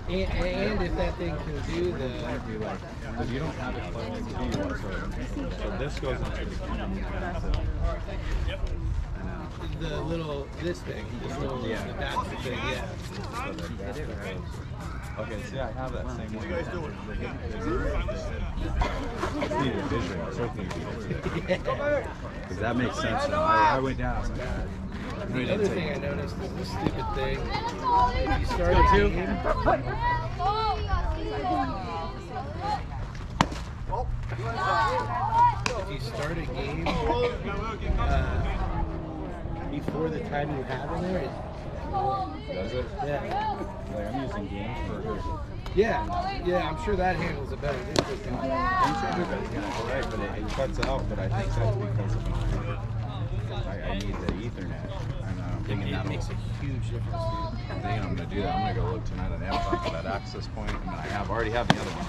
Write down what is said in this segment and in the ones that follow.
And if that thing can do the... Because you don't have it plugged into anymore, so this goes into the The little, this thing, this little, the adapter thing, yeah. Okay, see, I have that same one. What are you guys doing? I needed a visual. I was hoping you could because that makes sense now. I went down. I was like, the other thing I noticed is this stupid thing. If you start a game, if you start a game before the time you have in there, does it? Yeah. Like I'm using games for Yeah, I'm sure that handles it better. right, but it cuts out. But I think that's because of I need the Ethernet. I'm thinking that makes a huge difference, dude. I'm thinking I'm gonna do that. I'm gonna go look tonight on Amazon for that access point, and I already have the other one.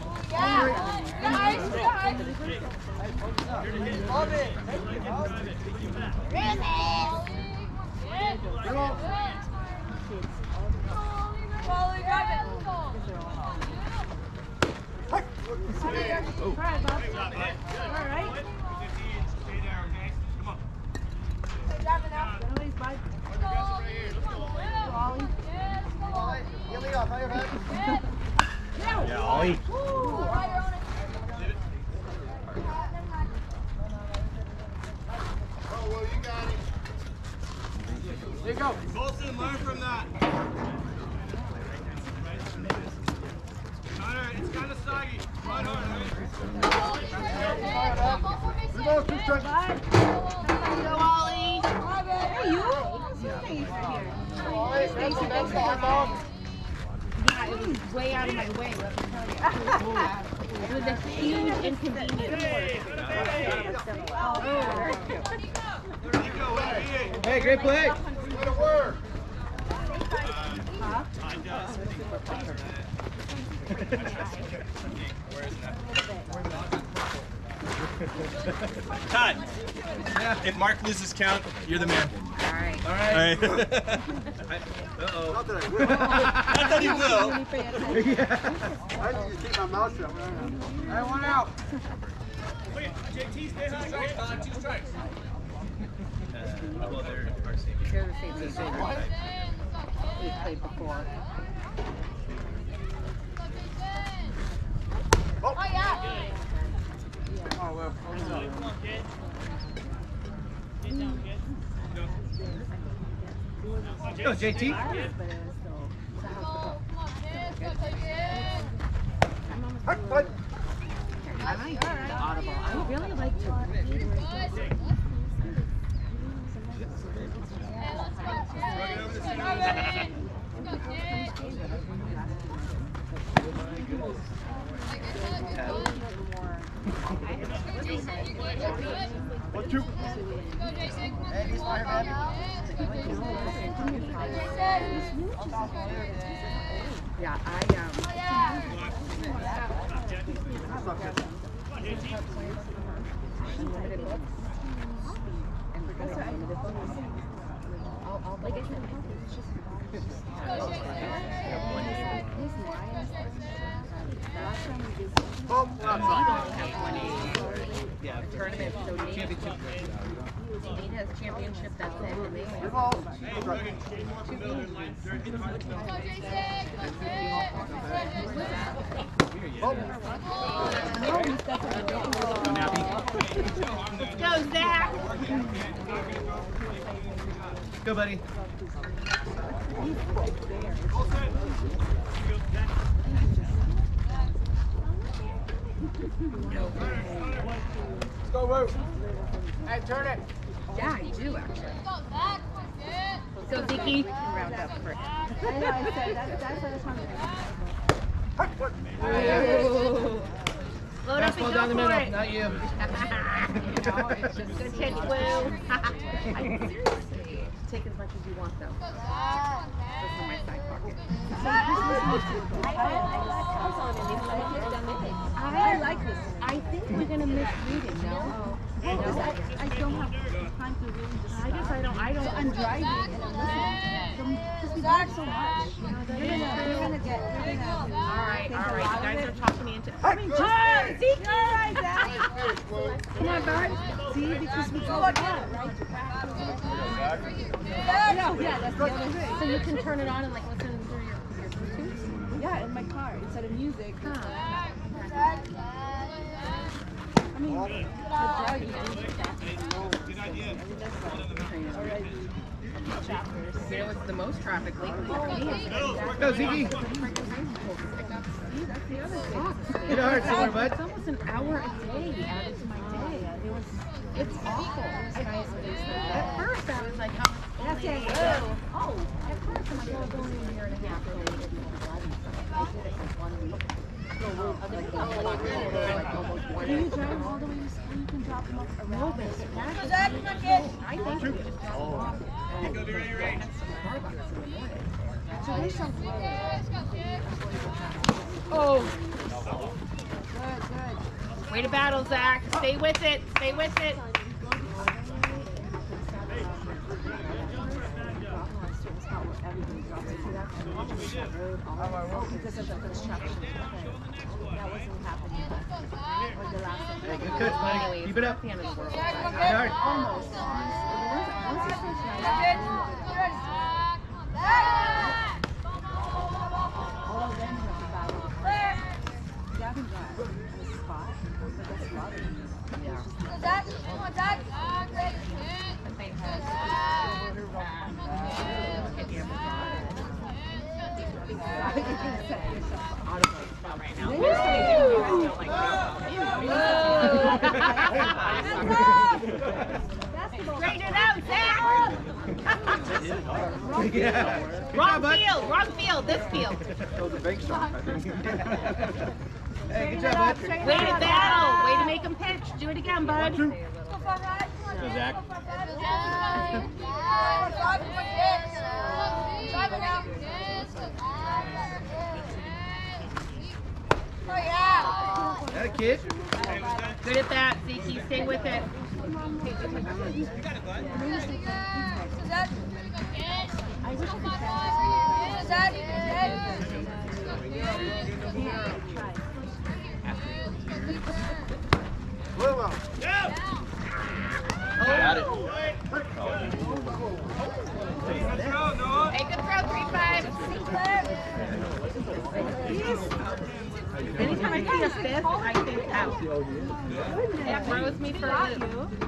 Yeah, Ollie. There you go. Bolson, learn from that. Connor, it's kind of soggy. Run hard, Ollie. Hey, you? Yeah, it was way out of my way, let me tell you. It was a huge inconvenience. Hey, great play. Way to work. Todd, if Mark loses count, you're the man. All right. All right. Uh-oh. Not that I will. Not that he will. I need to keep my mouth shut. I want out. Wait, JT, stay high. 2 strikes, Todd, 2 strikes. Well, they're our same. They're the same team. We played before. Oh, yeah. Oh, well. Go, JT. Audible. I really like to read. One, two. Hey, he's fire, man. Yeah, like I said, it's just Oh, we're outside. Yeah, tournament, so championship. Nate has championship, that's it, and they Good ball. Hey, Logan, Shane more from Miller. They're in hard to Go, Zach! Go, buddy. Let's go, Woo. Hey, turn it. Yeah, I do actually. So Vicky can round up for it. I know, I said that's what I was wondering. Load up and Fastball go down the for middle, it. not you. Good catch, Woo. Seriously. Take as much as you want though. This is my side pocket. I like this. I think we're gonna miss reading, no? I don't have time to really just. I guess I don't. I'm driving and I'm listening. Because we drive so much. You're gonna get. All right. You guys are talking me into. I mean, just Zeke, right, Dad. Come on, Bart. See, because we go like that, right? Yeah, that's the other thing. So you can turn it on and like listen through your Bluetooth. Yeah, in my car instead of music. I mean, the drug you do. Good idea. There was the most traffic lately. Go, Ziggy. See, that's the other thing. Get a heart somewhere, bud. It's almost an hour a day added to my day. It's awful. At first I was like, oh, at first I'm like, oh, it's only a year and a half. I did it for 1 week. Can you drive all the way to school? You can drop them off around. No, but I think we just drop them off. Go, be ready, ready. So they sell Oh, good. way to battle, Zach. Stay with it. Stay with it. Oh, because of the construction. That wasn't happening. Or the last one. Hey, good catch, buddy. Anyways, Keep it up. the end of the world. Good heart. Almost. Once you finish that, all of them have to battle. Gavin got a spot, but that's a lot of them. But they had right now. Straighten it out, Zach! Yeah. Wrong field, this field. That was a big shot, I think. Hey, good job, bud. Way to battle, way to make him pitch. Do it again, bud. Go, Zach. That kid. Good at that, Zeke. Stay with it. Got it. Hey, good throw, 3-5. Anytime I see a fifth, I think out. It throws me for a loop.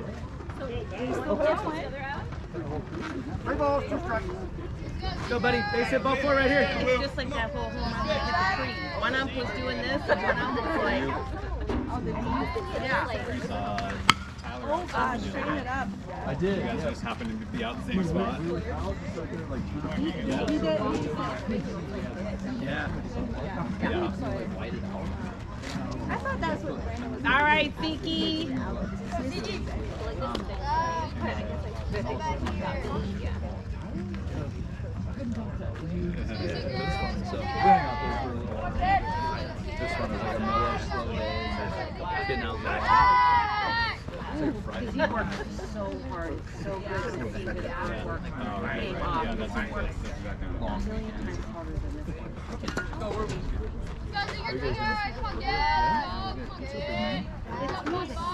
Three balls, 2 strikes. Go, buddy. Base hit ball 4 right here. It's just like that whole home run that hit the tree. One ump was doing this, and one ump was like, yeah. Oh gosh, straighten it up. I did. You guys just happened to be out the same spot. You did. Yeah. I thought that's what Brandon was. All right, Zeke. This one is like a mellow, slow day. Getting out there. Because he worked so hard, so good to see his hard work pay off. Yeah, that's He worked exactly a million times harder than this one. It's more than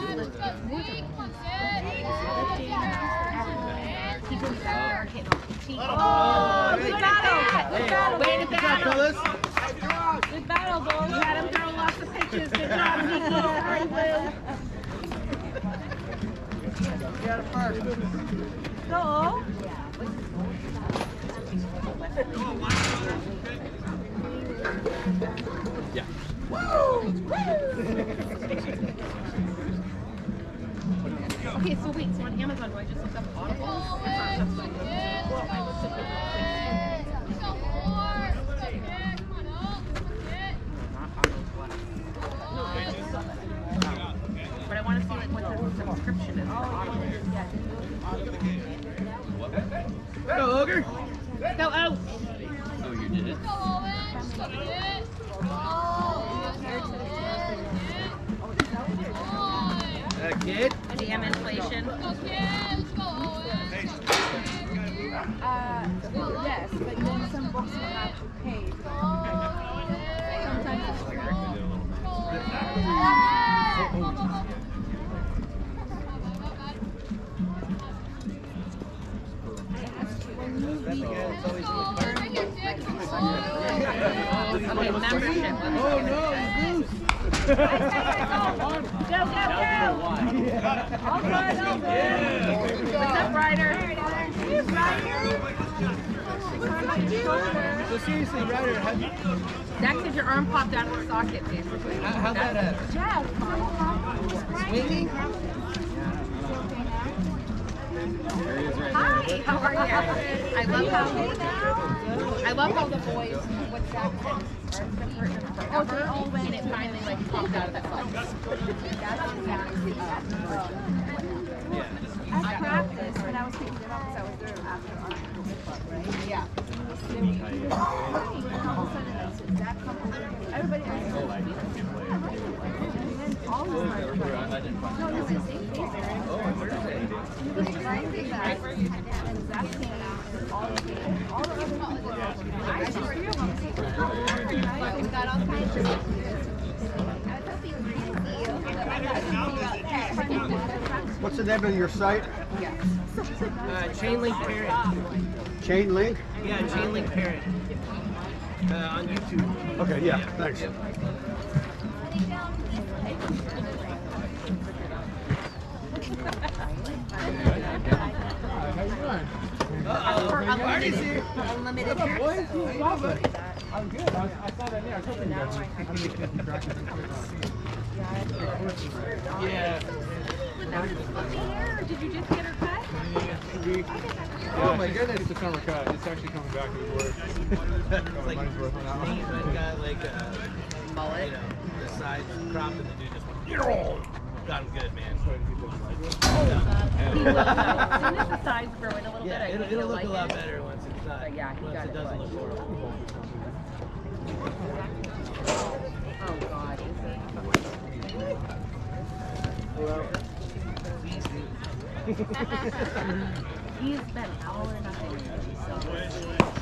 he goes back there and hitting off the tee. Oh, good battle! Good battle! Way to Good job, battle! fellas. Good battle, boys. You had him throw lots of pitches. Good job, Zeke. Sorry, Blue. Get it first. Go. Yeah. Okay, so wait, so on Amazon, do I just look up Audible? That's what I do. Well, I looked up but I want to see like what the subscription is for Audible. Go, Ogre. Go out! Oh, you did it? That kid. Damn inflation. Yes. Okay, membership. Oh no, he's loose. Go, go, go! All good, all good. What's up, Ryder? Here's Ryder. So seriously, Ryder, That because your arm popped out of the socket, basically. how'd that happen? Jeff, Swinging? hi, how are you? I love how the boys, what's that? Forever, and it finally like popped out of that socket. I practiced when I was picking it up because I was there after our club, right? Yeah. And all of a sudden, that couple, everybody else was like, and then all of them are like, no, this is he was trying to that, and Zach came out, and all the other people, I just three of them, We've got all kinds of. I was hoping we were going to see you. What's the name of your site? Chainlink Parent. Chain Link? Yeah, Chainlink Parent. On YouTube. Okay, yeah, thanks. Marty's here. Unlimited Boys, access. I'm good. I saw that there. I told you guys. Yeah. Did you just get her cut? Oh my goodness, it's a summer cut. It's actually coming back to the work. It's like, money's worth on that one. I've got like a Mullet. you know, the sides cropped and the dude just went, got him good, man. As soon as the sides grow in a little bit, I Yeah, think it'll you'll look like a lot it. better once it's not, But yeah, he once got it it doesn't right. look horrible. Oh God, is He's been hour and nothing. So good.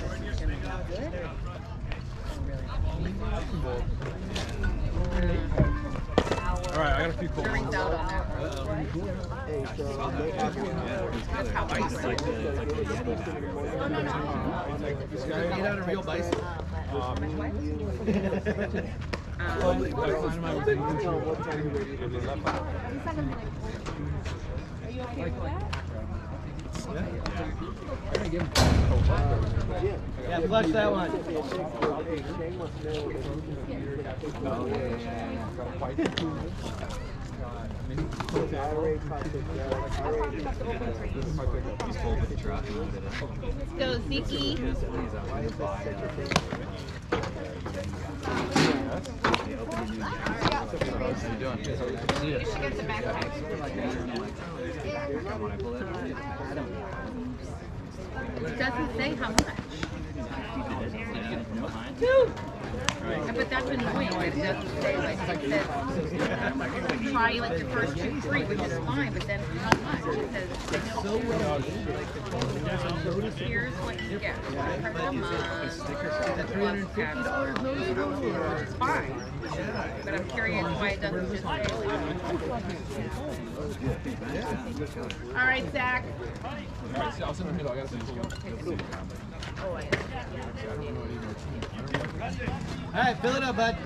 All right, I got a few cold Drinks ones. out on that one. That's how I Made out of real bison. Yeah, flush that one. Go, Ziki. You should get the backpack. It doesn't say how much. Two. But that's annoying. It doesn't say like it says try like your first 2 free, which is fine. But then how much? It says here's what you get. $350 noticeable or? It's fine. But I'm curious why it doesn't just say. All right, Zach. I'll send them middle. I got some cool ones. All right, fill it up, bud.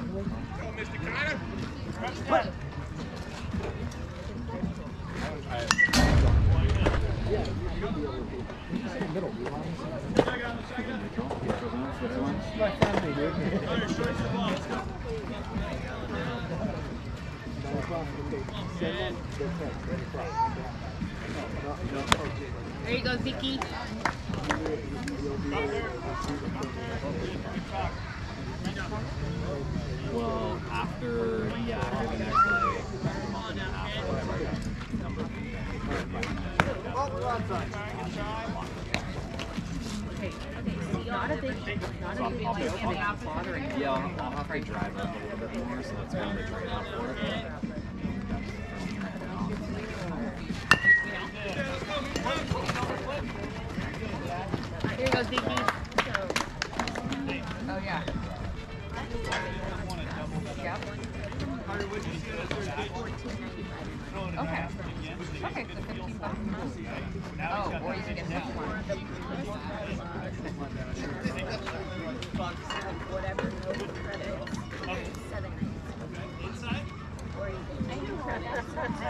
There you go, Ziki. Well, after the next like month and a half or whatever, number Not a big like ending up bothering. yeah, I'll have to drive up a little bit more, so that's kind of the trade-off for it. Here you go, Ziki. Oh yeah. Yep. Okay. Okay, so 50 bucks. Oh, or you can get this one. Whatever, no credits. $7.99. Inside? Or you can pay credits.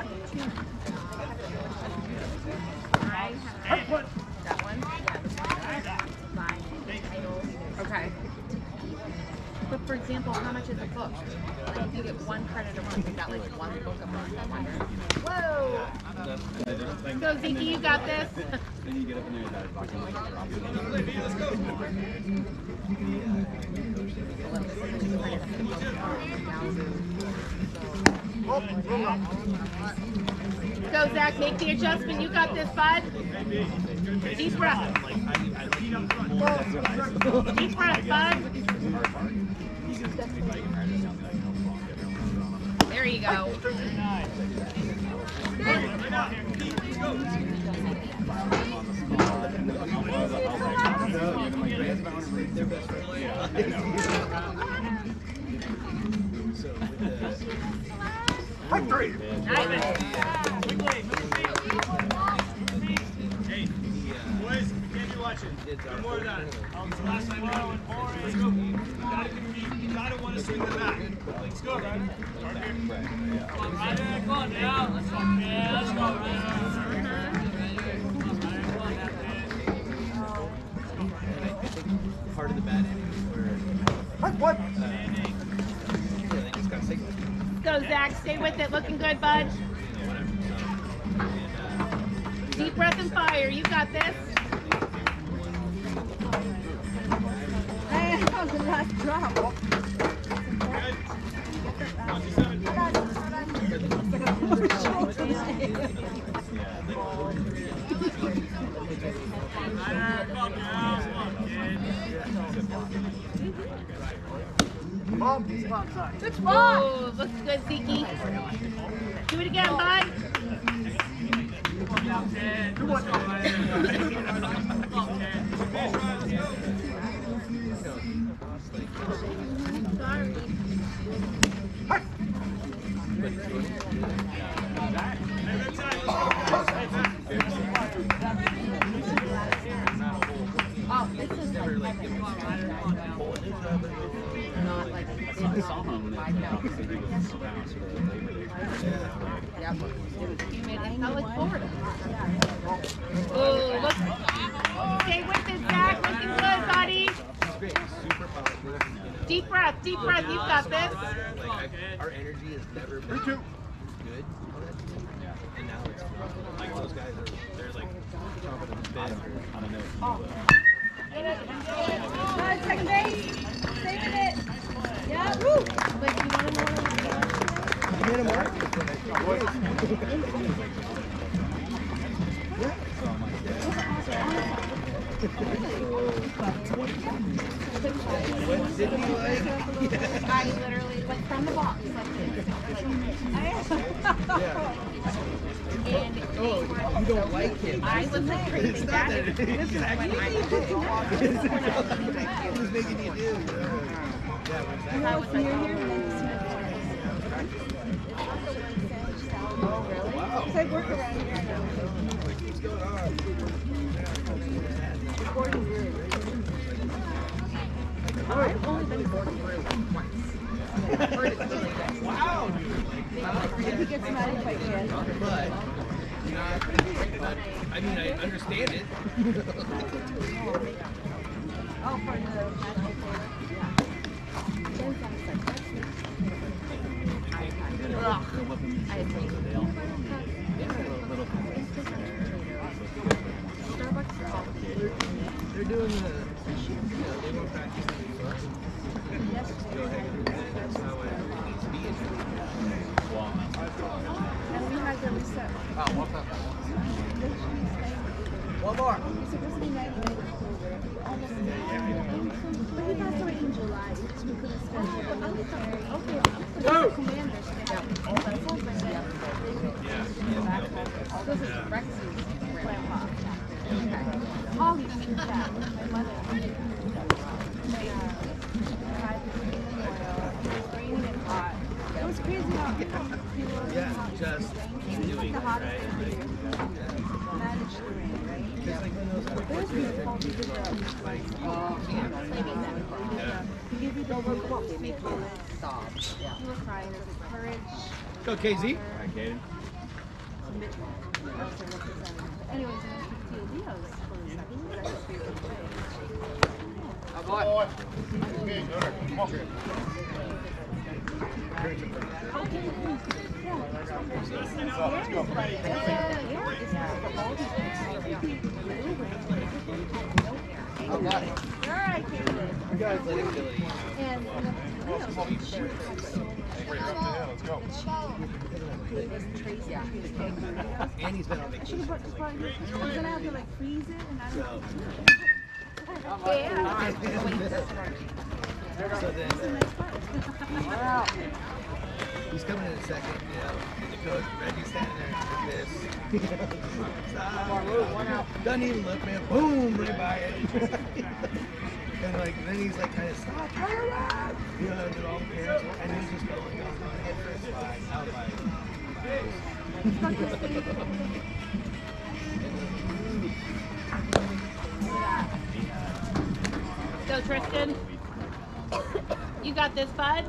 I have That one? buy titles. Okay. But for example, how much is a book? Like if you get one credit a month, is that like one book a month? I wonder. Whoa! So Ziki, you got this? Then you get up in there and that fucking like drop it. Let's go. Go Zach, make the adjustment. You got this, bud. Deep breath. Deep breath, bud. There you go. Victory! Nice. Hey, boys, we can't be watching. No more of that. Last time we're on four. Let's go. You gotta compete. You gotta want to swing the bat. Let's go, Ryder. Come on, Ryder. Come on now. Let's go. Yeah, let's go, Ryder. Part of the bad inning where What? they just got sick. Go Zach, stay with it. Looking good, bud. Deep breath and fire. You got this. That was the last drop. Good spot. Oh, looks good, Ziki. Do it again, bud. Oh, this is like not like I saw him when they Yep. It felt like Florida. Oh, look. Stay with it, Zach. Looking good, buddy. Deep breath, deep breath. You've got this. Like our energy has never been good. And now it's like those guys are they're like I don't know if you second base. Saving it. Yeah, woo. But you want to know You hit him right? What did you like? I literally, like, from the box, like this. And You don't like him. I was like crazy. That is this is when I Who's making you do? I was like, it's like work around here now. What's going on? Gordon Brew. I've only been Gordon Brew once. Heard it's really good. Wow, If he gets mad if I can. but I mean, I understand it. Oh, for the magical flavor? Yeah. Then sounds like that's me. Ugh. I agree. Starbucks are all They're doing they won't practice the new book. Go ahead. That's how it needs to be. And we had to reset. Oh, walk up. One more. He's supposed to be 90 days October. Almost 90. But he passed away in July, which we couldn't schedule. But I was like, okay, but the commanders should have all that stuff. This is Rex's grandpa. Oh, he's that. My mother. crazy how Yeah, just keep doing it, right? manage the rain, right? Because like when those There's workouts beautiful like you can't, right? to give you the work to make you stop. You were crying with courage. Go, KZ. Anyways, Leo's for a second. That's his favorite play. You guys let him do it. And Leo's And he's been on vacation. I'm gonna have to like freeze it and I don't know. So then he's coming in a second, you know. The coach, Reggie's standing there like this. Stop. Doesn't even look, man. Boom, right by it. And like then he's like kind of stop, turn around. You know, and all the parents and he's just going head first flag. I was like, Go, Tristan. You got this, bud.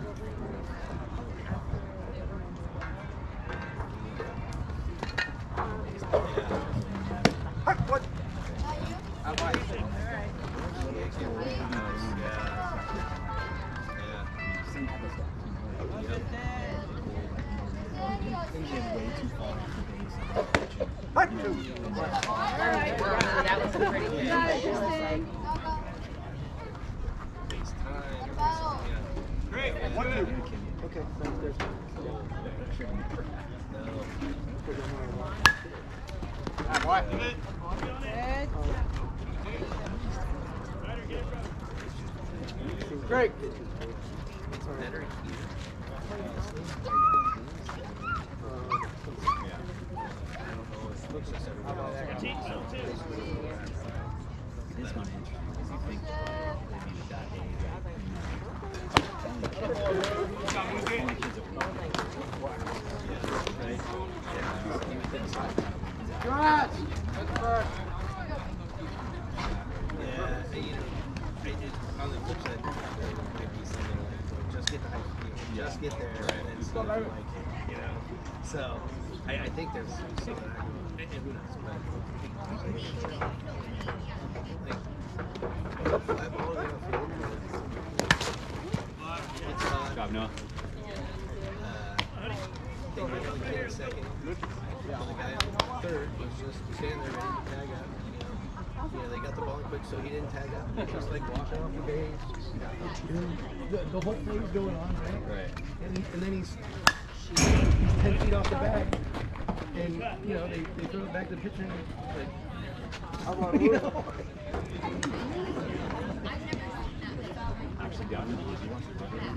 That was pretty good. Great. What do? Okay, sounds good. Great. better here. Looks just everybody else. It is kind of interesting because you think they needed that age. On the flip side, there might be something like, just get the high school, just get there, and then see if you like it, you know? So, I think there's something and who knows, but like, fly ball in the field, it's fun. Job, Noah. They were only clear second. The guy on third was just standing there ready to tag up. You know, they got the ball in quick, so he didn't tag up. He was just like walking off the base. The whole play's going on, right? Right. And then he's 10 feet off the bag. And, you know, they throw it back to the pitcher and like, you know? Actually, down in the easy one.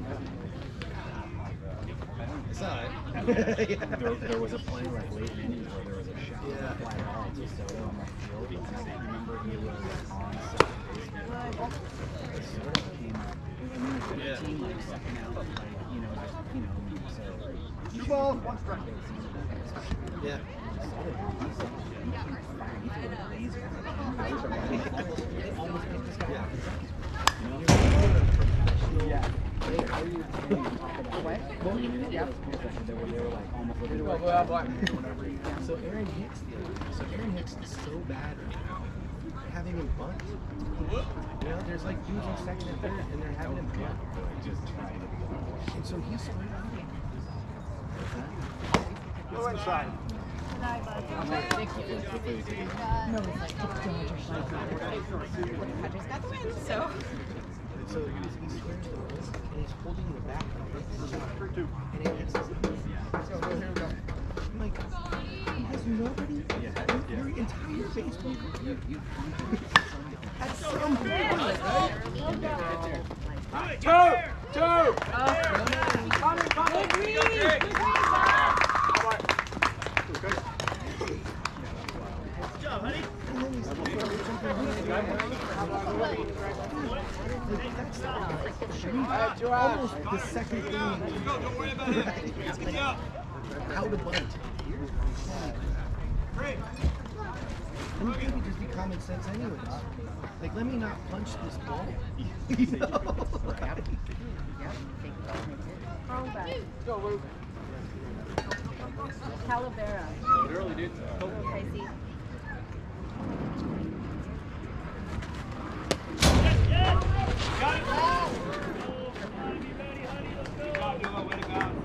I saw it. Yeah. There was a play like late in innings where there was a shot fly ball to Soto on the field because I remember he was on second base. Soto came up. I mean, the team like second out, like so. Two balls, one strike. Yeah. So Aaron Hicks is so bad right now. They're having him bunt. You know, there's like dudes on second and third, and they're having him bunt. And so he's squared up. Go inside. Thank you. No, it's like Padres got the win, so. So he squares the ball, and he's holding the back of it. 3-2. And it hits his I'm like, he has nobody your entire baseball career. At some point, right? Two! Good job, honey. And then he's Almost the second thing. Don't worry about it. Let's get you up. How to bunt. Great. And it could just be common sense anyways. Like, let me not punch this ball. You know? Go, Luke. Calavera. Early, dude. Go, Casey. Got it. Good job, Noah. Way to go.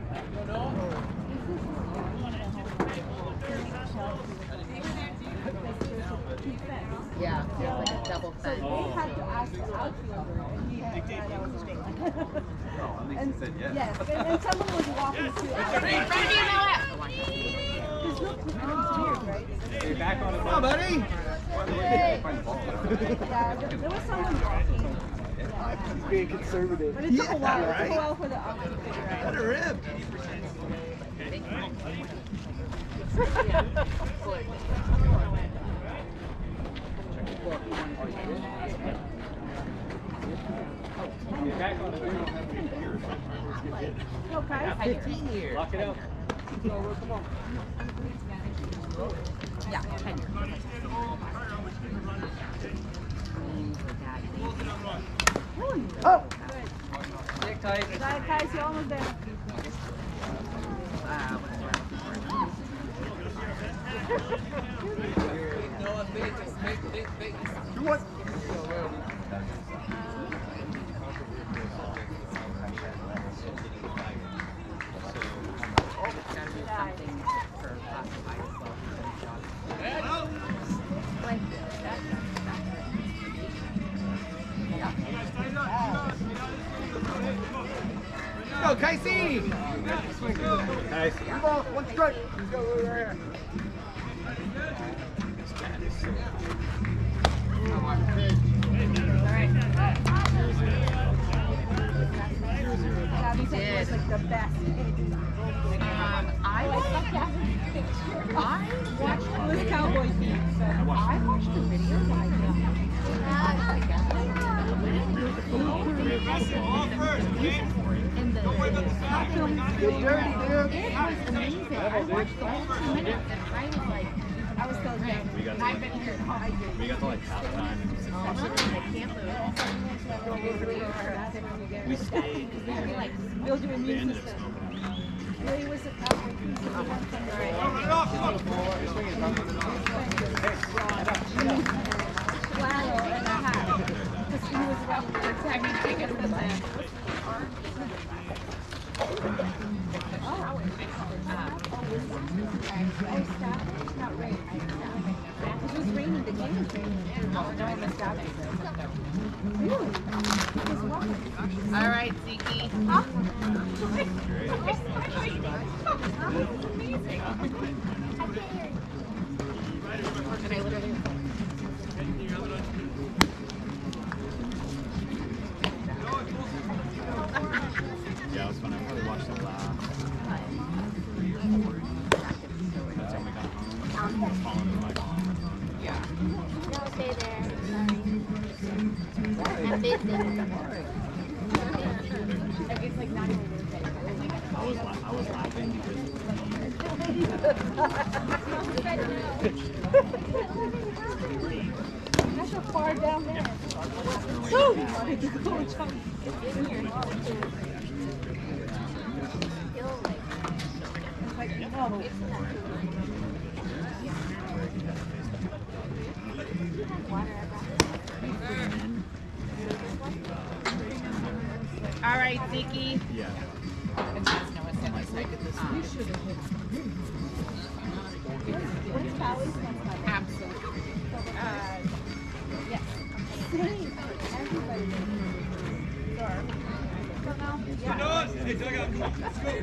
Yeah, like a double So fence. they had to ask the outfielder, and he had that was straight. And yes, and someone was walking through. Because look, it's weird, right? Hey, back on it. Come on, buddy. Yeah, there was someone walking. He's being conservative. But it took a while. Yeah, It took right. a while for the outfielder to figure out. Let her rip. Back on it. Okay. 15 years. Lock it up. Come on. Yeah, 10 years. Oh! Stick tight. Guys, you're almost there. Two one. Go, Casey. Nice. Come on, one strike. Let's go over there. Gabby said it was like the best. I watched With cowboy feet. So. I watched the video like All first, okay? in the Get dirty, dude. it was amazing. I watched the whole 2 minutes and I was like, I was still there. I've been here. We got to like halftime. I can't lose. We stayed. Build your They immune ended up system. smoking. Really was a cowboy feet. Flannel and a hat. Because he was running the exact. I mean, take it to the land. Not rain. It was raining. The game was raining. No, I missed out. Really? It was walking. All right, Zeke. And I literally Yeah, it was fun. I probably watched it last. That's when we got home. I was following my mom. No, stay there. Sorry. I'm busy. It's like not even I was laughing because That's so far down there. All right, Zeke. yeah. Absolutely. Yes. Same. Everybody. Noah, hey, Doug, let's go.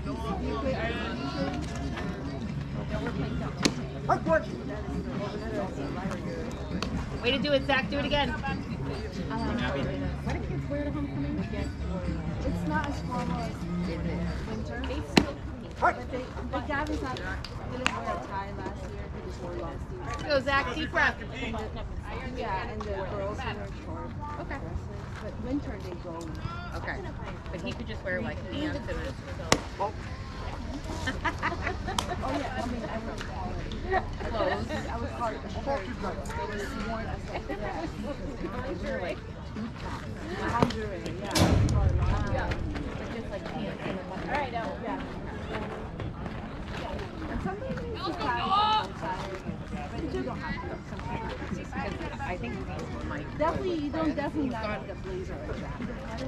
Way to do it, Zach. Do it again. What do kids wear to homecoming? It's not as formal as winter. They still, but Gavin's not, didn't wear a tie last year. just wore long sleeves. Let's go, Zach. Deep breath. Yeah, and the girls wear short Okay. dresses. But winter they go. Okay. But he could just wear like pants and Oh yeah, I mean I was clothes. I was hard. It was worn as like they were like lingerie. Yeah. But just like pants and a button. All right, now yeah. And sometimes you just outside, but you don't have to. Sometimes. I think Mike. Definitely, you don't definitely not need a blazer like that.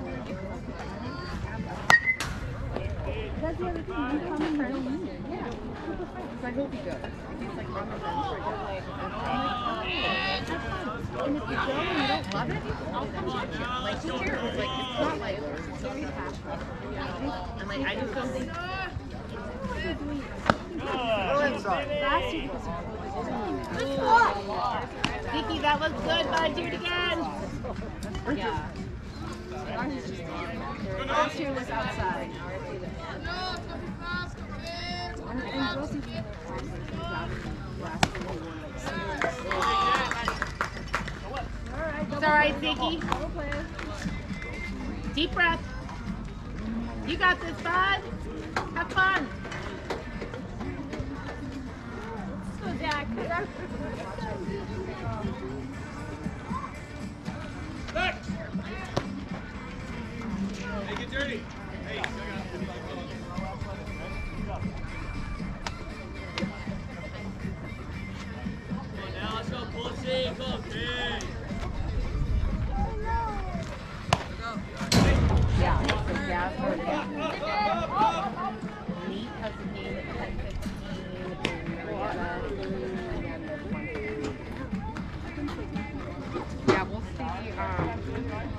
That's the other thing. You come in, you don't need it. Yeah. I hope he does. He's like on the bench or like, And if you go and you don't love it, I'll come watch you. Like, who cares? Like, it's not like, it's very passionate. And like, I just don't think. last year was Kiki, that looks good, bud. Do it again. yeah. Last year was outside. And Rosie last It's all right, Ziggy. Deep breath. You got this, bud. Have fun. Let's go, Jack. Hey, get dirty. Hey, now let's go, pull C, go, hey. Yeah, so Jasper, Neat has a game at 10:15, Marietta, and then there's 1:30. Yeah, we'll see.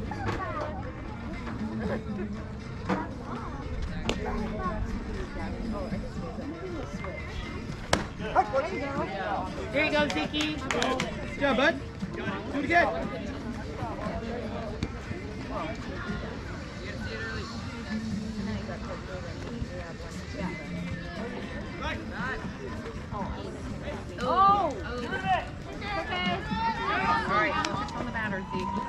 There you go, Zicky. Good job, bud. Do it again. Oh! Okay. All right, what's on the batter, Zeke?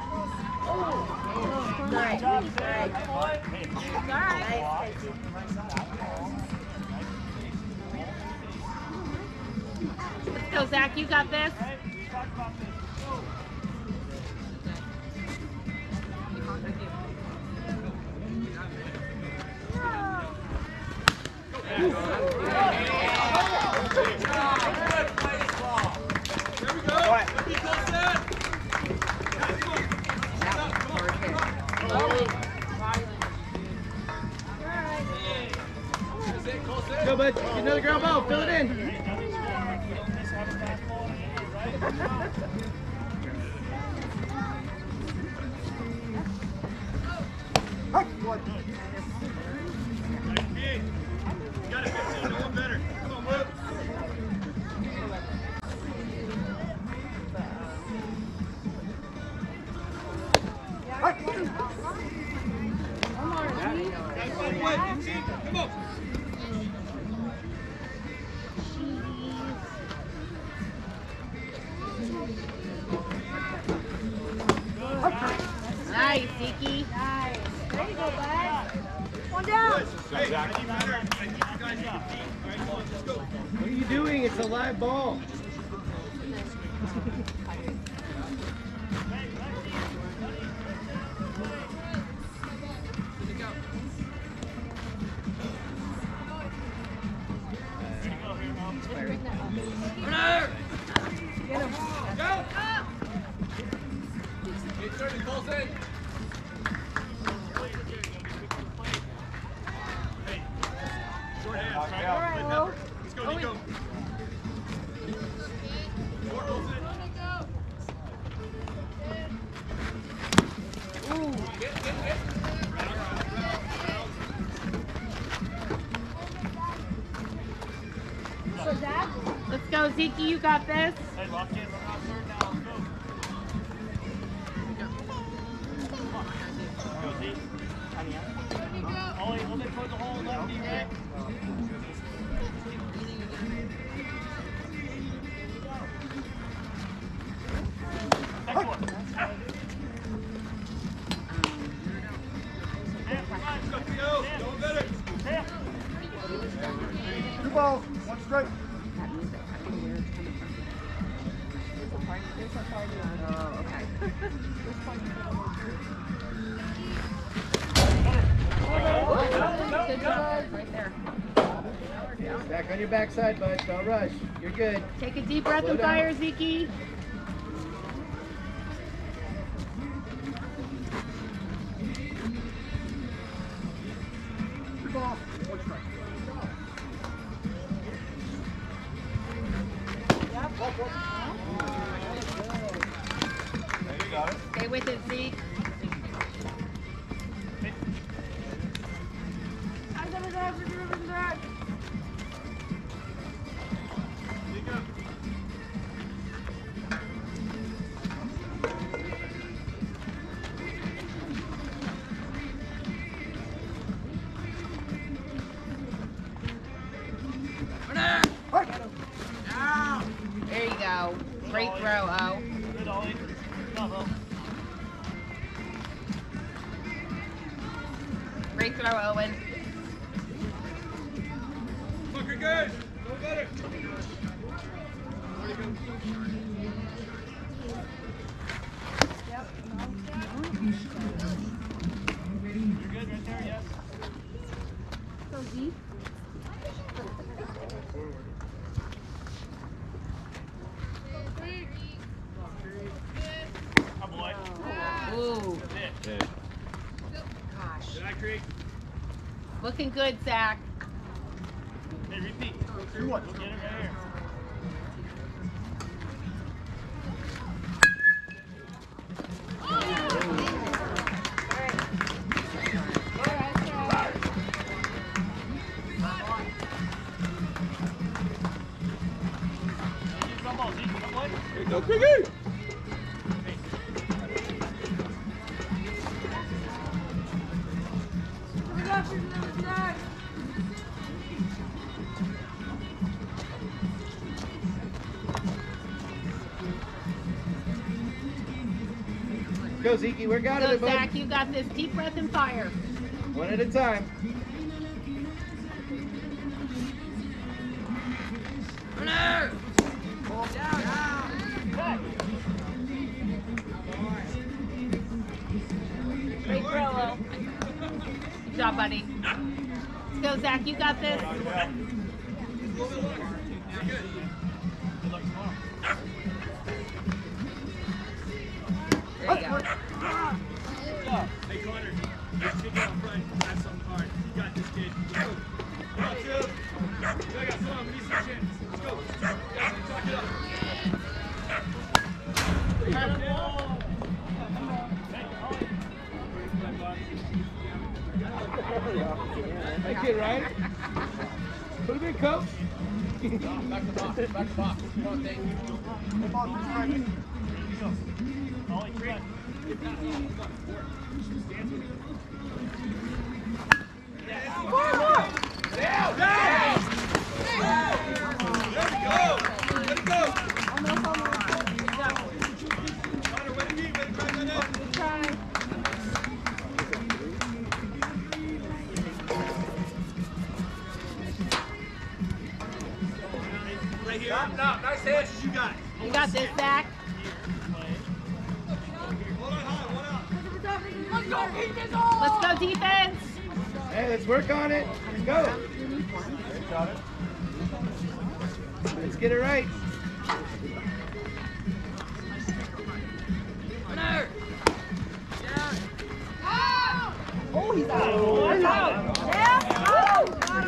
Let's go, Zach. You got this. Go, bud. Get another ground ball. Fill it in. Got it, 15, no one better. Come on, Luke. Come on. Nice, Zeke. Nice. There you go, bud. One down. Hey, I need better. I need you guys to compete. All right, come on, let's go. What are you doing? It's a live ball. Let's go, Nico. So that Let's go, Zeke. You got this. Hey, lock in. We're not third now. Let's go. Go, Zeke. Ollie, hold it toward the hole, lefty, Rick. straight. That music, I can hear it coming from. There's a party on. Oh, okay. Good job, right there. Back on your backside, bud. Don't rush. You're good. Take a deep breath and fire, Zeke. Stay with it, Zeke. There you go. Great throw, O. Good, Ollie. Come on, Great throw, Owen. Look, you're good. Go get it. You're good right there, yes. So deep. Come boy. Ooh, That's it. gosh. Did I create? Looking good, Zach. Hey, repeat. Go get it right here. Go, Piggy! Go, Zeke. We're got Go, it, bud. Zach. You got this. Deep breath and fire. One at a time. Great throw, O. Good job, buddy. Let's go, Zach. You got this. There you go. Hey, Connor. Let's take it out front. Have some hard. You got this, kid. Let's go. Come on, two. I got some. We need some chance. Let's go. Guys, talk it up. Hey, kid, right? Put him in, coach. Back to box. Back to box. Come on, thank you. Ollie, three. Right here. Nice hit. You got it. You got this, Zach. Let's go, defense. Hey, let's work on it. Go. Let's get it right. Oh, he's out. He's out. Yeah.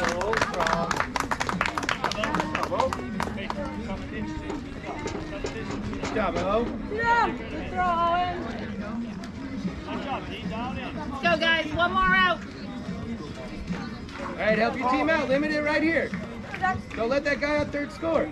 Good job, O. Yeah. Good throw, Owen. Good job, D. Down in. Let's go, guys. One more out. All right, help your team out. Limit it right here. Don't let that guy on third score.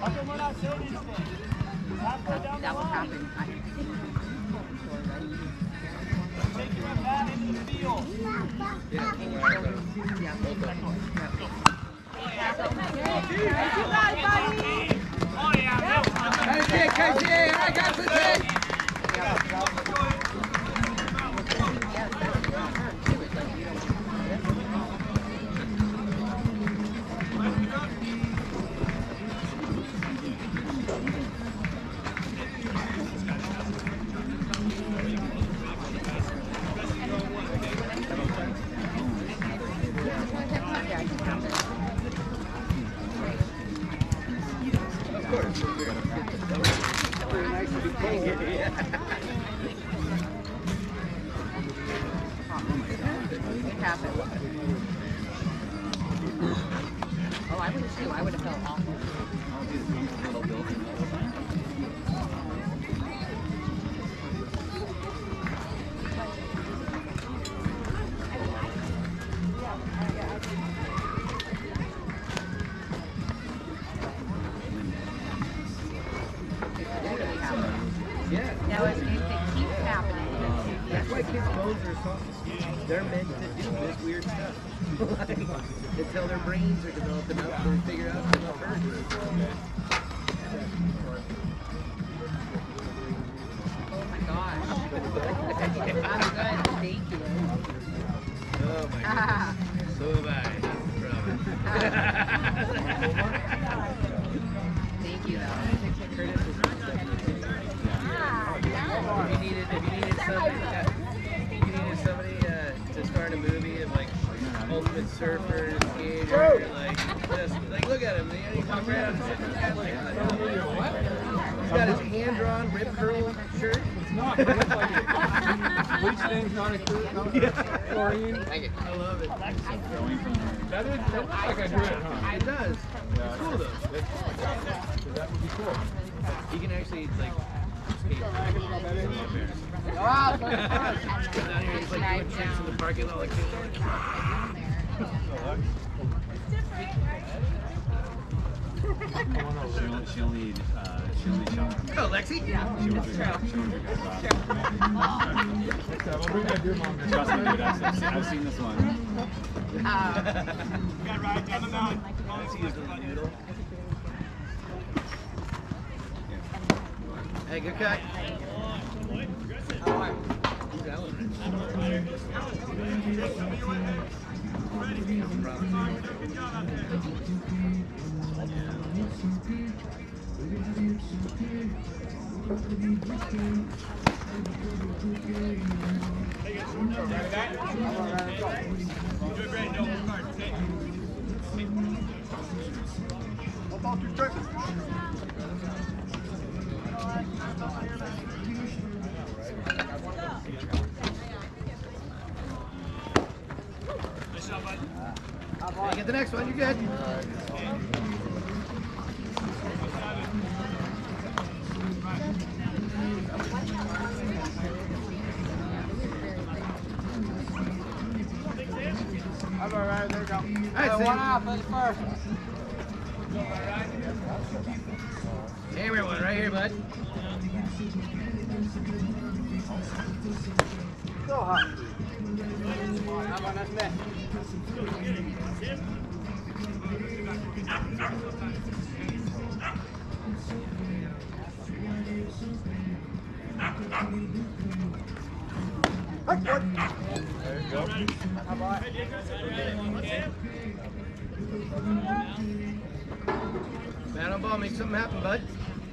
That will happen. Take your bat into the field. Oh, I would too. I would have felt awful. Yeah. Now, if it keeps happening, That's why kids' bones are soft. They're meant to do this weird stuff. Until their brains are developed enough to figure out how to hurt. oh my gosh. I'm good. Thank you. Oh my goodness. So have I. Thank you, though. Curtis is if you needed somebody to start a movie of like ultimate surfer, skater, like just like look at him. He walked right out and said, he's got his hand drawn rip curl shirt. It's not. It looks like it. Bleach stains, not a chlorine. Thank you. I love it. That looks like I drew it, huh? It does. Yeah, It's cool though. That would be cool. You can actually like skate. Wow, Come down here, he's like doing tricks in the parking lot, like She'll need shot. oh, Lexi? Yeah. We'll bring that deer mom. Trust me, dude. I've seen this one. Got right down the mountain. Hey, good cut. You're great. No card. Okay. What about two strippers? Nice shot, bud. Hey, get the next one, you're good. I'm all right, there you go. All right, One out for the first. Hey, everyone, right here, bud. So hot. How about that net? There you go. How about Man on ball, make something happen, bud.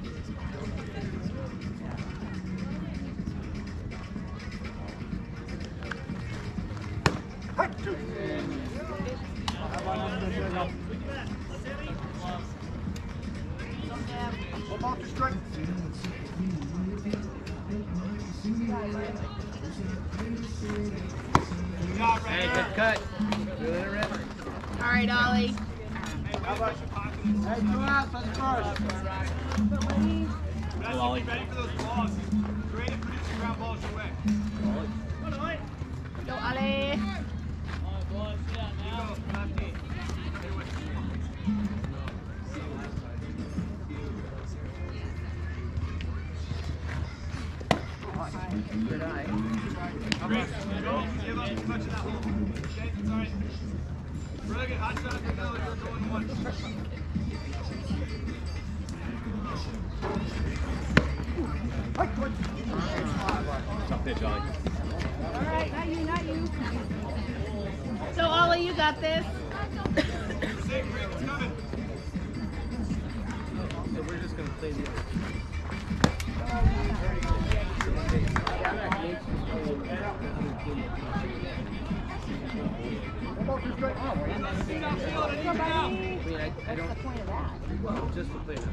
What about the strike? Hey, good cut. Really in a rip. All right, Ollie. How about hey, 2 outs for the first. Be ready for those balls. Great at producing ground balls your way. Go, Ollie. Did I? Give up as much of that hole. Okay, it's alright. Really good. Hot shot up the middle. You're going once. Tough pitch, Ollie. All right, not you, not you. So, Ollie, you got this. Safe, Rick. It's coming. So we're just gonna play the. I don't. What's the point of that? Well, just to play the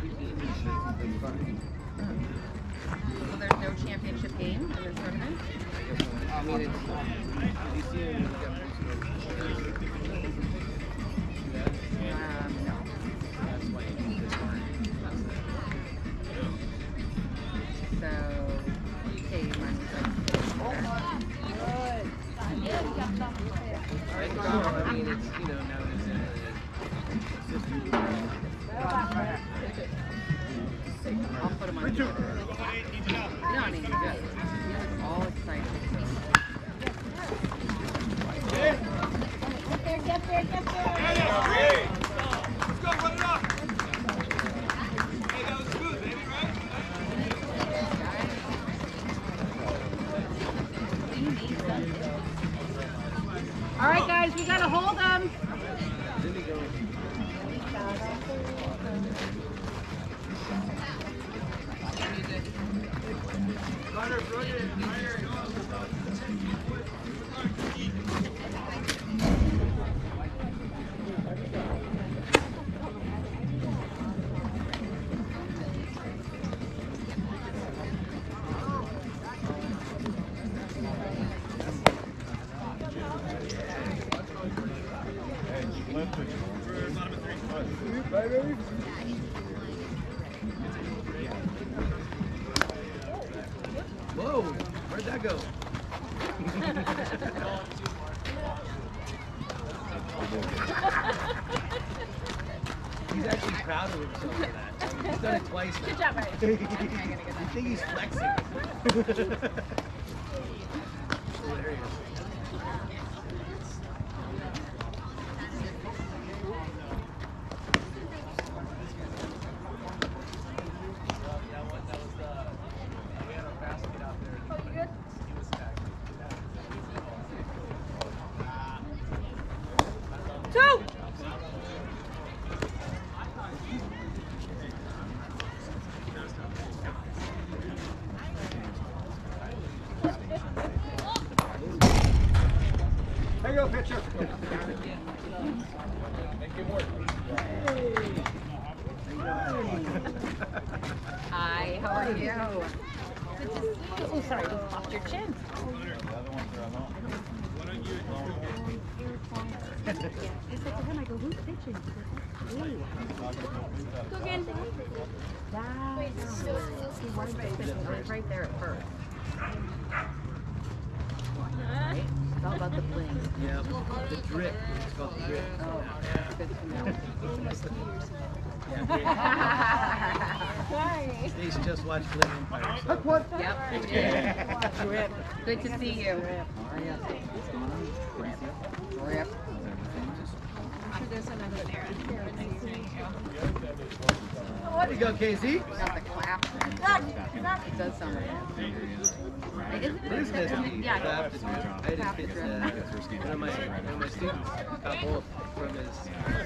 So there's no championship game in this tournament? I mean, it's. Did you see it? No. That's why you need this one. So, okay, mine's like I mean, it's, you know, now it's I'll put them on. You don't need to do it. He's all excited. Get there, get there. Hey, let's go, run it up. Hey, that was smooth, baby, right? All right, guys, we gotta hold them. Carter, brilliant. Right here, go. Whoa, where'd that go? He's actually proud of himself for that. He's done it twice now. Good job, Ray. You think he's flexing? Hilarious. Two. There you go, pitcher. Hi, how are you? Oh, sorry, just popped your chin. It's like to him, I go, who's pitching? Go again. He wanted to pitch. It was right there at first. Right? It's all about the bling. Yeah, the drip. It's called the drip. Oh, that's good to know. Sorry. Stace just watched Flynn Empire. So. Yep. Rip. Good to see you. Rip. There you go, Casey. Got the clap. It does sound like that. It is Misty. Yeah. Clap is Misty. I just get one of my students got both from his.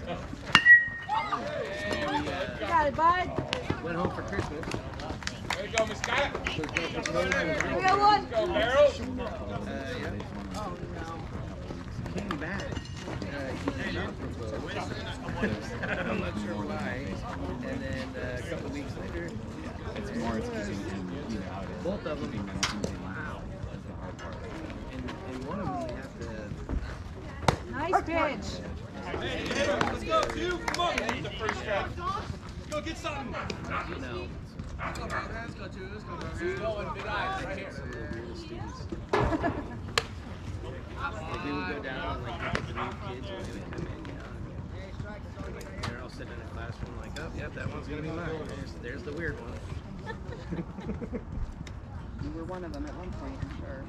You got it, bud. Went home for Christmas. There you go, Miss Scott. So it's going for Christmas. We got one. Go, Barrel. Yeah. Oh, no. Came back. He did not propose. I'm not sure why. And then a couple weeks later, It's more, it's keeping him, you know, out of both of them. wow. That's the hard part. And one of them you have to. Nice pitch. Hey, let's go, two. Come on. The first shot. Go get something. You know. Let's go, man. Let's go, two. Let's go, man. Let's go, big eyes right here. Some of the real students. Like we would go down and like look at the new kids who were gonna come in, you know. They're all sitting in a classroom like, oh, yep, that one's gonna be mine. There's the weird one. You were one of them at one point, I'm sure.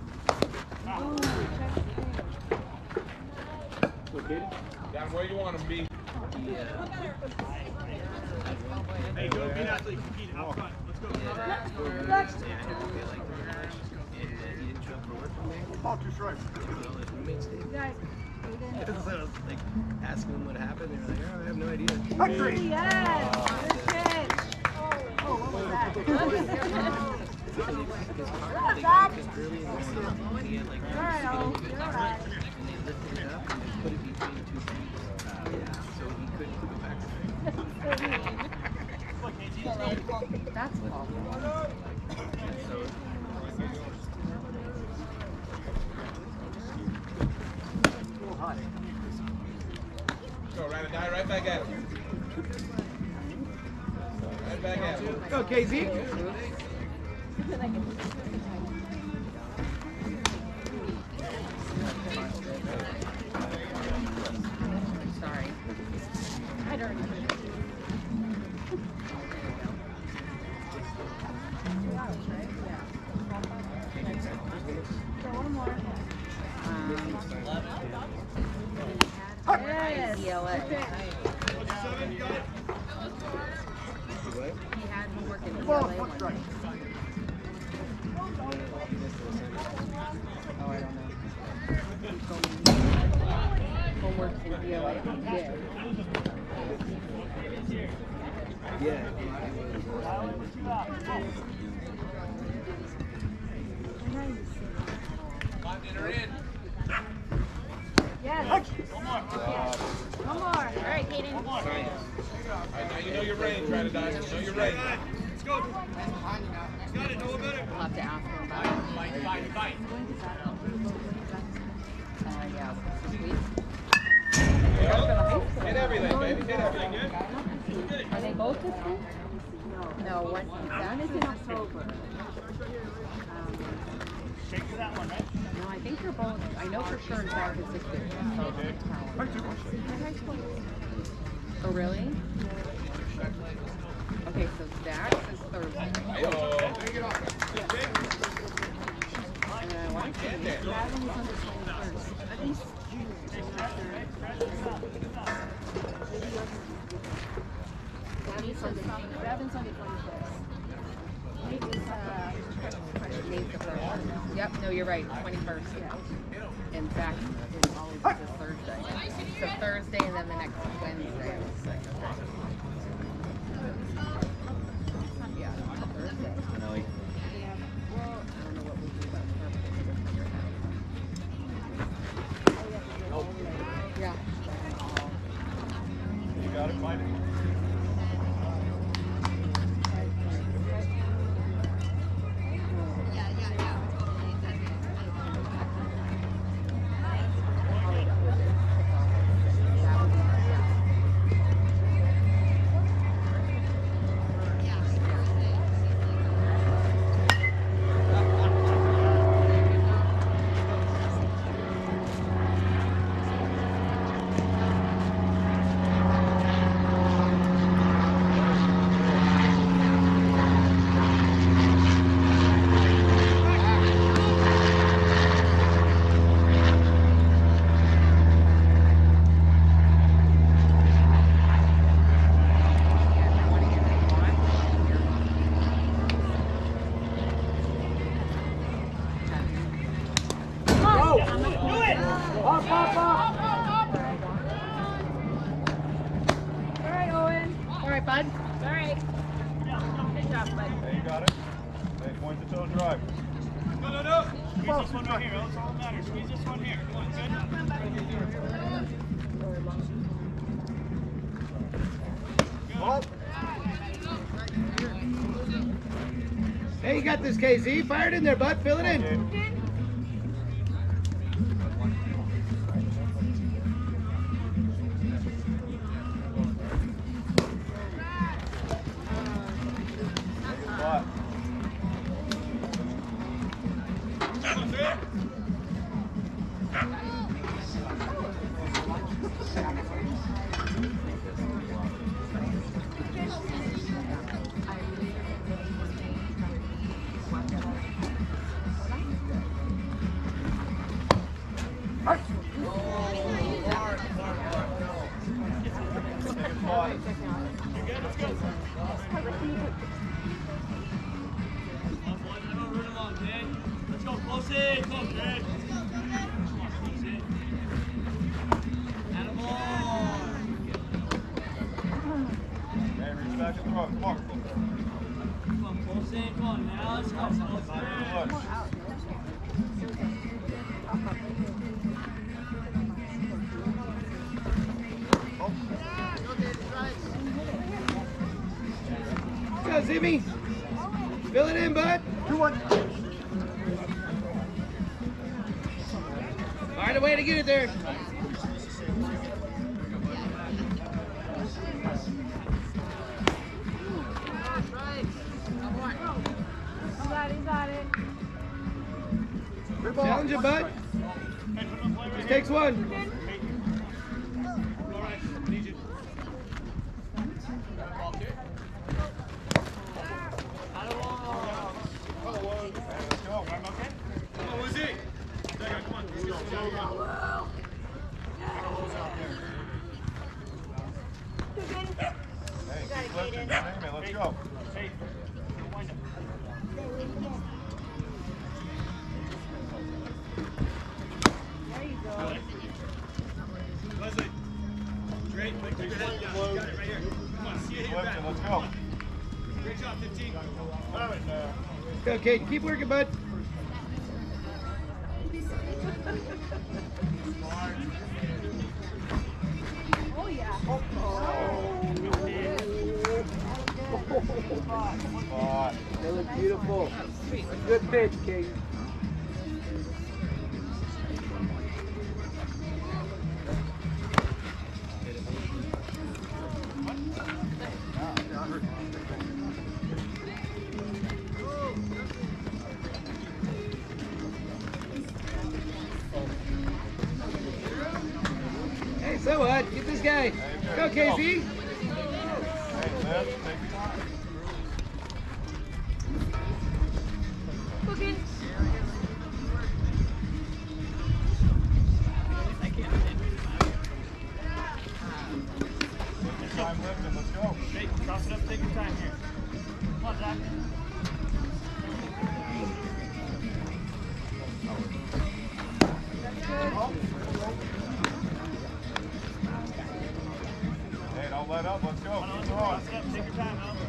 Okay. Down where you want them, B. Yeah. Hey, go get athlete. Compete out front. Let's go. Ball too short. Guys, so I was like asking them what happened. They were like, oh, I have no idea. Yes! Good catch! Oh, what was that? His car, they got him early in the season. He had like Alright, oh, you're alright. and they lifted it up and they put it between two feet. So he couldn't go back to That's awful. so Go, ride or die, right back at him. Right back at him. go, KZ. Sorry. I don't know. Yes! ELA. Okay. He had homework in Ball, ELA foot one strike. day. Oh, I don't know. Homework in ELA. Yeah. Yeah. Yes! One more. One more! Alright, Kaden. All right, now you know your range, right or die. You know your range. Let's go. Got it. Know about it. We'll have to ask him about it. Fight. Yeah, sweet. Hit everything, baby. Hit everything. Good. Are they both this week? No, one is in October. Shake to that one, right? No, I think they're both. I know for sure Zach is this week. Oh, really? Okay, so Zach is Thursday. Hey-oh. And I want to say Gavin is on the 21st. At least Raven's on the 21st. Nate is, Nate's the first. Yep, no, you're right. 21st. And Zach is always this Thursday. So Thursday and then the next Wednesday. Yeah, Thursday. I don't know what we'll do about her. Yeah. You got it, find it. Alright, Owen. All right, bud. Alright. Good job, bud. There you got it. Hey, point the toe and drive. No. Squeeze this one right here. That's all that matters. Squeeze this one here. Come on, good. Hey, you got this, KZ. Fire it in there, bud. Fill it in. What? it. Come on, Greg. Animal. Hey, reach back and throw it. Come on. Come on, close in. Come on, now let's go. Let's go. Go, Zimmy. Fill it in, bud. 2-1. Find a way to get it there. You got it. Challenge it, bud. Just takes one. Let's go. There you go. Leslie. Great. Got it right here. Come on, see it hit back. Let's go. Great job, 15. Go, Kate. Keep working, bud. Oh, yeah. That was beautiful. Good pitch, Kate. Hey, so what? Get this guy. Go, Casey. Hey, Liv, take it. Cooking. Take your time lifting. Let's go. Hey, cross it up, take your time here. Come on, Zach. Hey, don't let up. Let's go. Keep throwing. Cross it up, take your time, Al.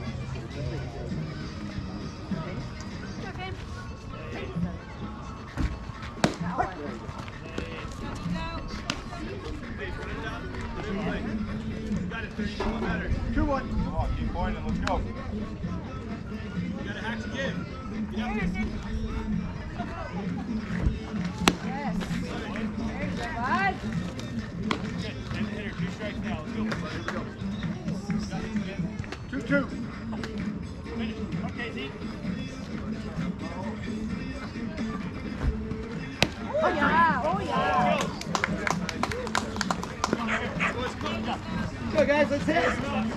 Cooking. Hey, put it down. Put it in play. You got it, 30. Don't matter. 2-1. Come on, keep pointing. Let's go. You got a hack to give. Get up there. Yes. There you go, bud. Good. And the hitter, 2 strikes now. Let's go. 2-2. Finish. Okay, Z. Oh, yeah. Oh, yeah. Boys, come on. Go, guys. Let's hit.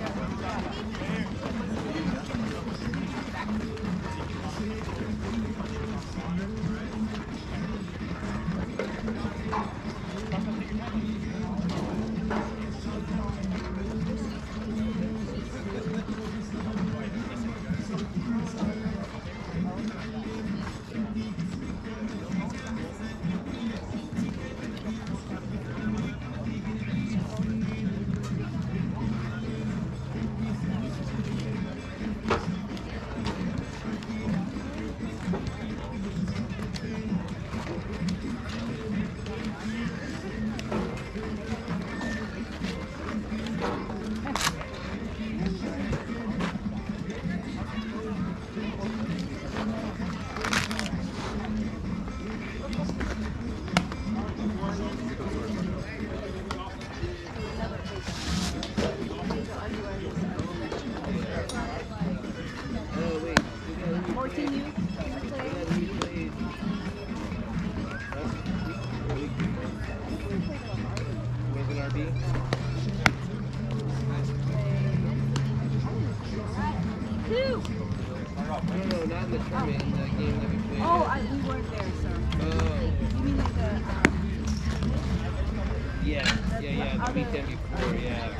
Yeah, the weekend before, yeah.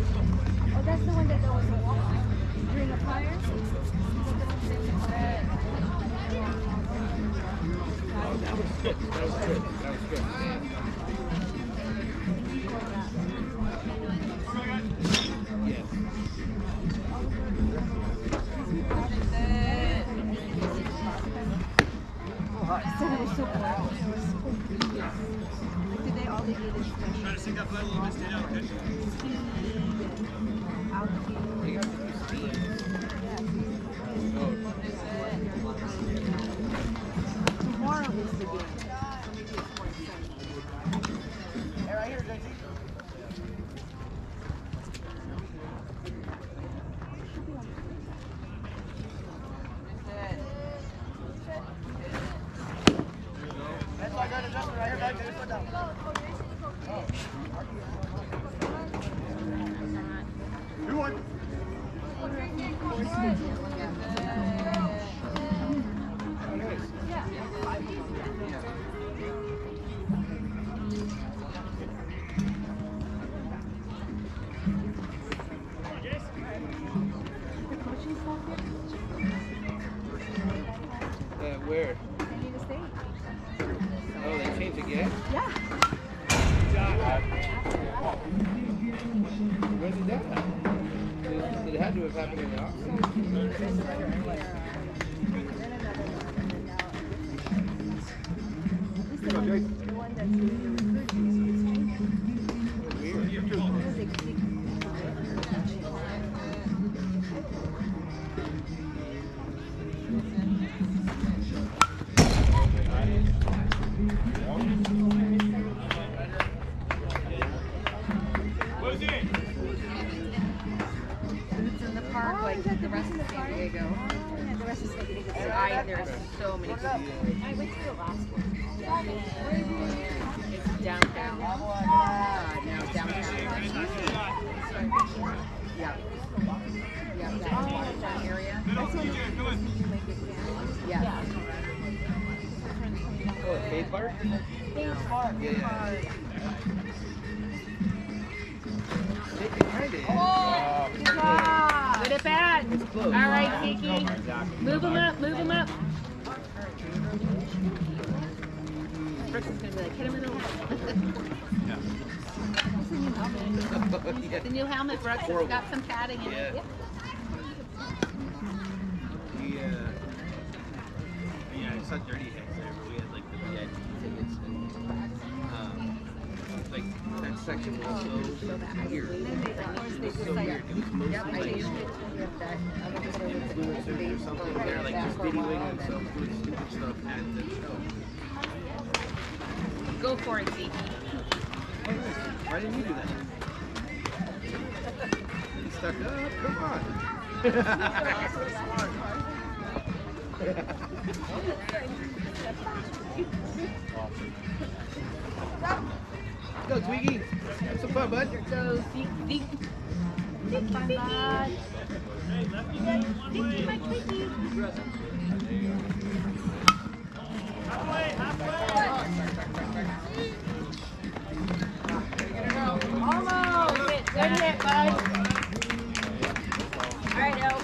Oh, that's the one that there was a wall during a fire? good. That was good. Yes. Today all they did is Try to sink that blood a little bit, stay down, okay? tomorrow is the game. So maybe it's more Sunday. Hey, right here, JT. That's all good, adjustment right here, back to your foot down. You won. Where? San Diego State. Oh, they changed again? Yeah. When did that happen? It had to have happened in the office. The one that's doing the recruiting What's it? Boots in the park, like the rest of San Diego. the rest of San Diego. There's so many good. I went to the last one. It's downtown. No, downtown. Yeah. Yeah, downtown area. That's one TJ, come on. Yeah. Oh, a skate park? Yeah. It kind of Good job. Good at bat. All right, Kiki. Move him up. Move him up. Brooks is gonna be like, hit him in the yeah. The new helmet, Brooks. It's got some padding in it. Yeah. Yeah, I saw Dirty Heads there, but we had like the VIP tickets and like that section was so weird. It was so weird. It was mostly like influencers or something there, like just videoing themselves doing stupid stuff at the show. Go for it, Kiki. Why didn't you do that? You stuck up? Come on. Go, Twiggy. Have some fun, bud. Go, Zeke. Zeke, my Twiggy. Almost. Good hit, bud. All right, El.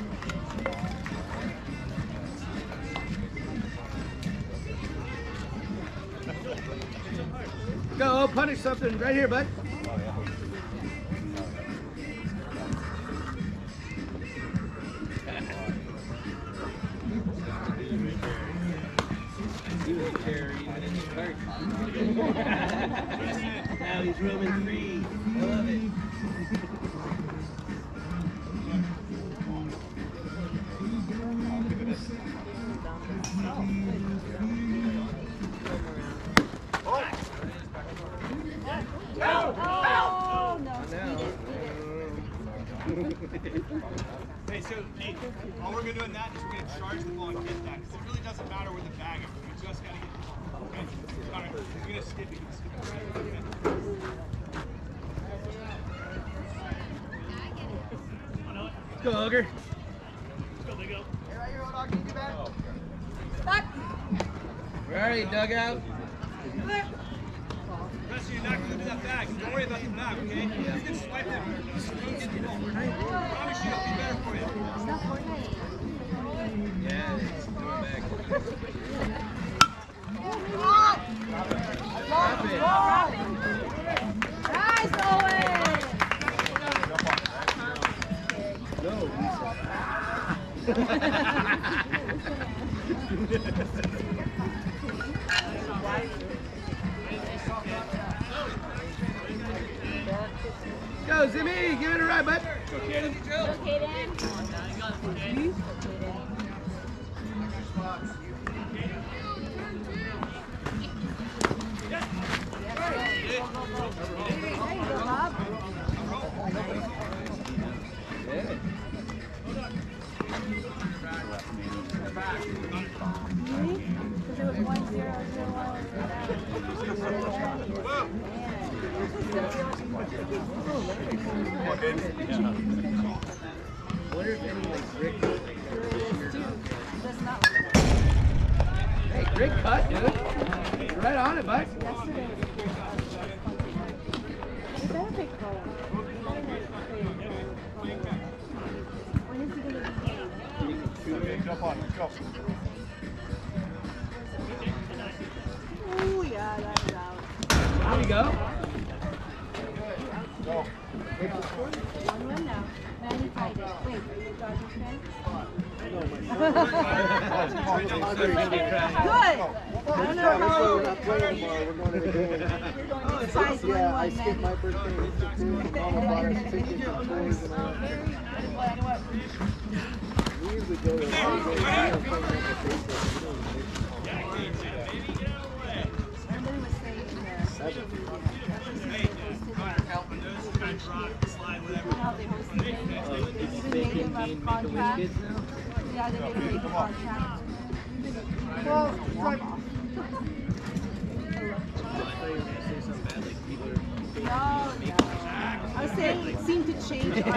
Go, punish something right here, bud. He was a terror even in his heart. Now he's roaming free. I love it. Oh, no. Hey, so, hey, all we're going to do in that is we're going to charge the ball and get that. Because it really doesn't matter where the bag is. We just got to get the ball. Okay? All right, we're going to skip it. Let's go, Ogre. Let's go, big O. Hey, right here, hold on. Can you get back? We're already dug out. Rest of you, not going to do that bag. Don't worry about the bag, okay? He's going to swipe it. Just go get the ball. I promise you, it'll be better for you. It's not Fortnite. Yeah, it's going back. Go, Zimmy! Give it a ride, bud! Go, Kaden. Wonder if any like Rick. Hey, Rick cut, dude. You're right on it, bud. Jump on, let's go. Oh yeah, that's out. There you go. Go. One now. Manny tied it. Wait, are you Dodgers fan? Good. I don't know how. We're not playing tomorrow. We're going to the game. Yeah, I skipped my birthday. Mama bought us tickets and toys and all that. We usually go to the Yeah, they made a contract. Well, right. No. I was saying it seemed to change our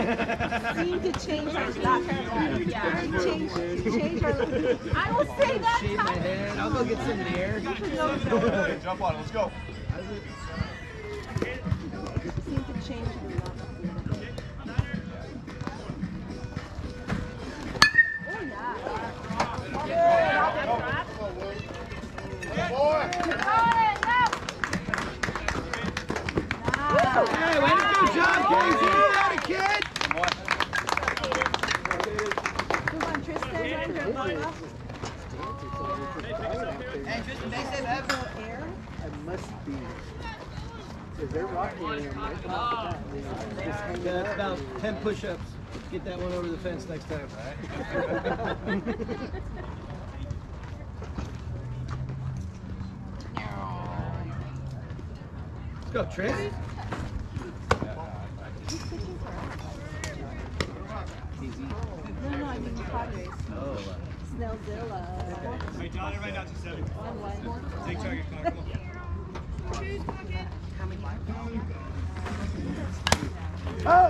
last change our I will say that Shave my head. I'll go get some in the air. Okay, jump on, let's go. Seemed to change our Hey, way to go, John Casey! You got it, kid! Come on, Tristan. Hey, Tristan, they said that. Air. I must be. Because they're rocking me. I'm right about that. Got about 10 push-ups. Get that one over the fence next time. Let's go, Tris. No, I mean Padres. Oh. Snellzilla. Hey, John, everybody down to 7. Take target, Connor, come on. Oh!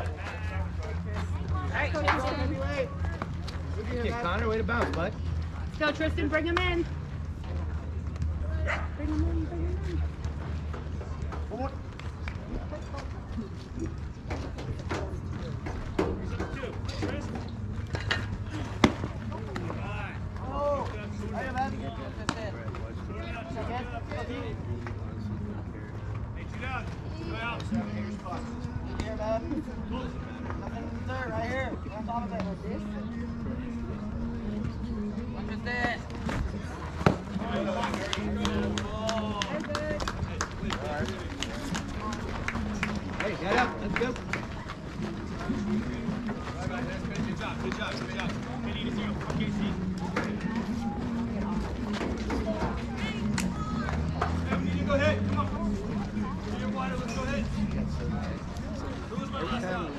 Okay, Connor, way to bounce, bud. Let's go, Tristan, bring him in. Bring him in, bring him in. Hey, get up. Let's go. Good job, good job, good job. Hey, need to zero. Okay, see. Hey, we need to go ahead. Come on. Get your water, let's go ahead. Who was my last out?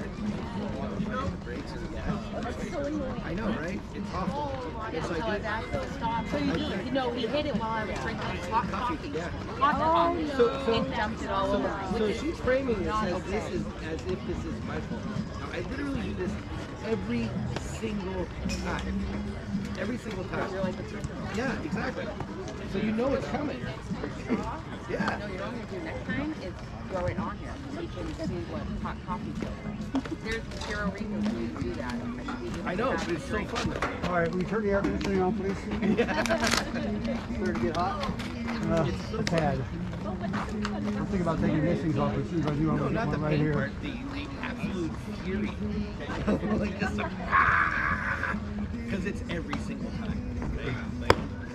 I know, right? It's awful. It's like So you know, he hit it while I was drinking hot coffee. Yeah. Hot coffee. So And dumped it all over. So she's framing this as this is as if this is my fault. Now, I literally do this every single time. Every single time. Yeah, exactly. So you know it's coming. Yeah. No, you know what I'm gonna do next time is throw it on here so you can see what hot coffee feels like. There's zero reason for you to do that. I know, but it's so fun though. All right, will you turn the air conditioning on, please? Starting to get hot? A tad. I'm thinking about taking these things off as soon as I do. I'm No, going to not get the one right pain here. part, the absolute fury. Like just because it's every single time.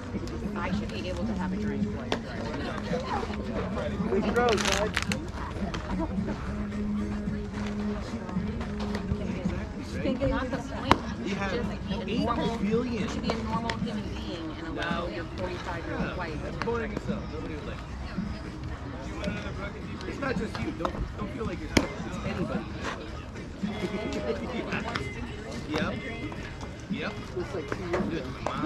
be able to have a drink while you're driving. Big throws, bud. Not the point. You have Just be a 8 normal, billion. you should be a normal human being and allow your 45-year-old wife. That's boring yourself. Nobody would like. It's not just you. Don't feel like you're. It's anybody. Yep. Yep. Looks like 2 years ago.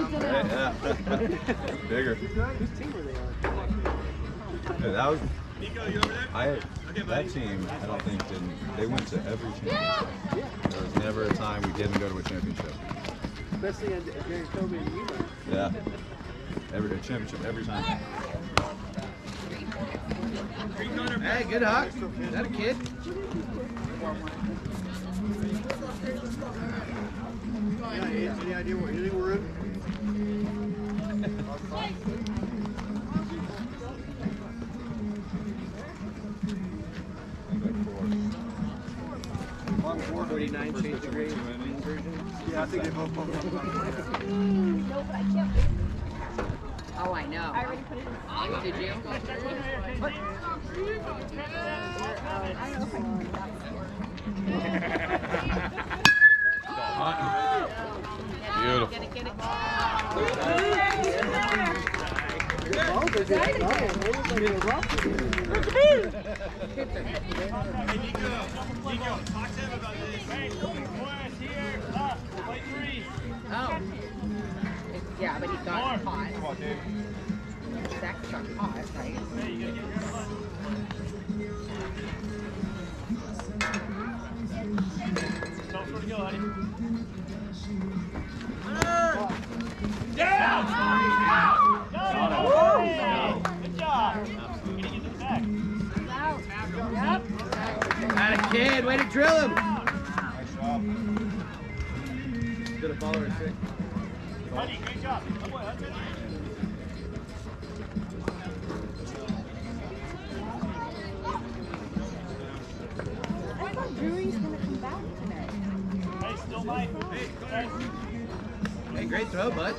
Bigger. Whose team were they on? Yeah, that was. Nico, you over there? That team, I don't think they went to every championship. There was never a time we didn't go to a championship. Especially during COVID and you were. Yeah. A championship every time. Hey, good hawk. Is that a kid? Yeah, any idea what inning we're in? Long 449 change the grade version. Yeah, I think they both No, but I can't. Oh, I know. I already put it in. Did you? Beautiful. Get it. Hey, Nico, talk to him about this. Hey, Morris here. Play 3. Oh. Yeah, but he got caught. Come on, Dave. Zach got caught, right? Hey, you gotta get your butt. Don't sort of go, honey. Down! Good job. Getting into the back. Not a kid. Way to drill him. Nice job. Did a ball or a stick? Buddy, great job. Oh boy, that's it. I thought Drury's gonna come back today. Hey, still might. Hey, Hey, great throw, bud.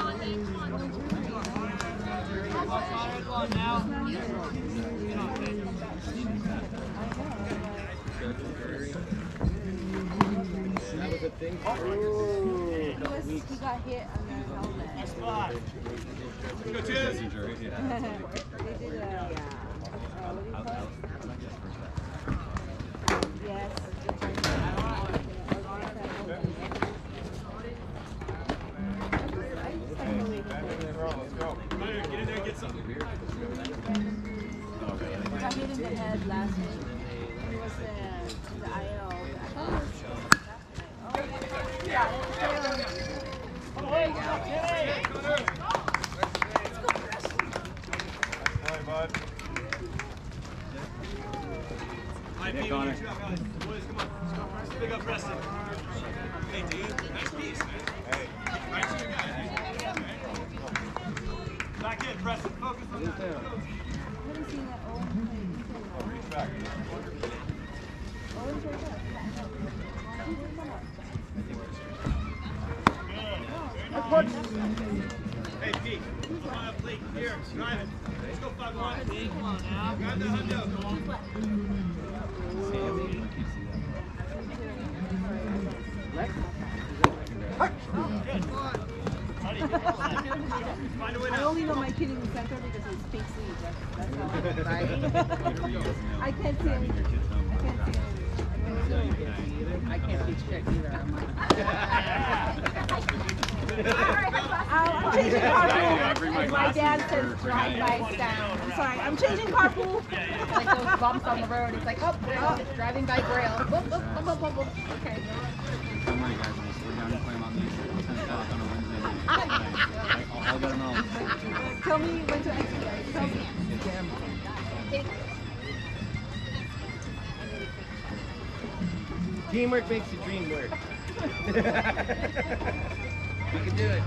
That was a thing. He got hit on the helmet. Nice spot. Go, cheers. They did what do you call it? Yes. Let's go. Get in there and get something. I got hit in the head last week. It was the IL. Play, bud. Yeah, Connor. Boys, come on. Let's go, Preston. Big up, Preston. Hey, dude. Nice piece, man. Hey. Right to your guy. Back in, Preston. Focus on that. I haven't seen that Owen play. Reach back. Owen's right there. Hey, Pete. Come on up, Pete. Here, drive it. Let's go 5-1. Come on now. Grab the hundo. Come on. I only know my kid in the center because he speaks Swedish. That's how I I can't see him. I can't teach shit either. I'm changing carpool. And my dad says drive by sound. I'm sorry, I'm changing carpool. Like those bumps on the road. It's like, oh, it's driving by Braille. Boop, boop, boop, boop, boop, boop. Okay. Don't worry, guys. We'll slow down and play 'em on these 10 o'clock on a Wednesday night. I'll let 'em know. Tell me when to exercise. Tell me. Teamwork makes the dream work. We can do it.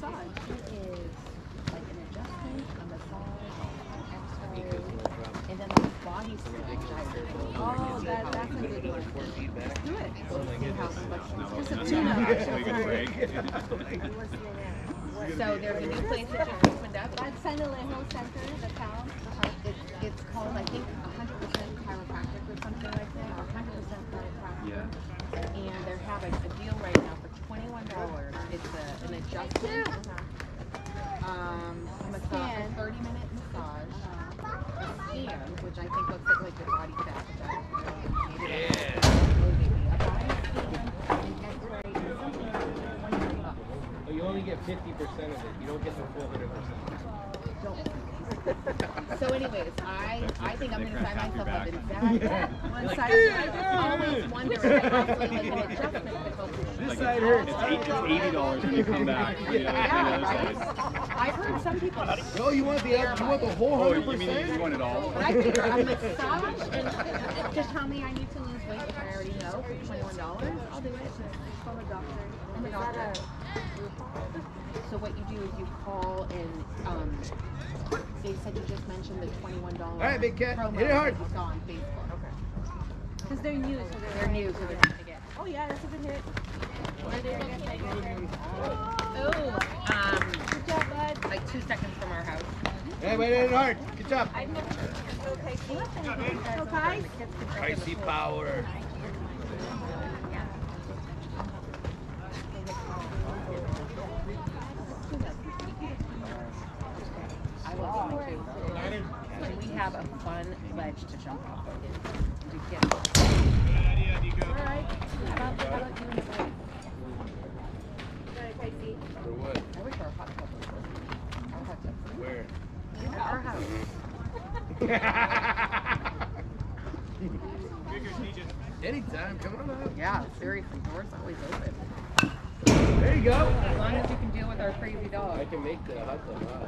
massage? It is like an adjustment, a massage, X-ray, and then like body scan. Oh, that's a good one. Do it. See how much. Just a That's tune-up. actually a good break. So there's a new place that just opened up. That's San Alejo Center, the town. It's called, I think, 100% chiropractic or something like that, or 100% chiropractic. Yeah. And they're having a deal right now for $21. It's an adjustment, a massage, a 30-minute massage, a scan, which I think looks like your body fat, which I don't really need. A body scan, an X-ray, and something like $23. But you only get 50% of it. You don't get the full 100%. So anyways, I think I'm gonna sign myself up in that. One side. I just always wonder if it's possibly like an adjustment that helps. This side hurts. It's $80 when you come back. For the other side. I've heard some people. Oh, you want the whole Oh, 100%? you mean you want it all? But I figure a massage and just tell me I need to lose weight, which I already know, for $21. I'll do it. From a doctor. I'm a doctor. So what you do is you call and they said you just mentioned the $21 right, big cat. promo Hit it hard. that you saw on Facebook. Okay. Because they're new, so They're new, so they're going to get. Oh yeah, that's a good hit. Oh, Good job, bud. like 2 seconds from our house. Hey, wait, hit it hard. Good job. Okay, see? Okay. Icy power. I love it too. And we have a fun ledge to jump off of. To get Good idea, Nico. Alright. how about you and your boy? Okay, see? For what? I wish our hot tub was open. Our hot tub. Where? At our house. Anytime, come on up. Yeah, seriously, doors always open. There you go. As long as you can deal with our crazy dog. I can make the hot tub hot.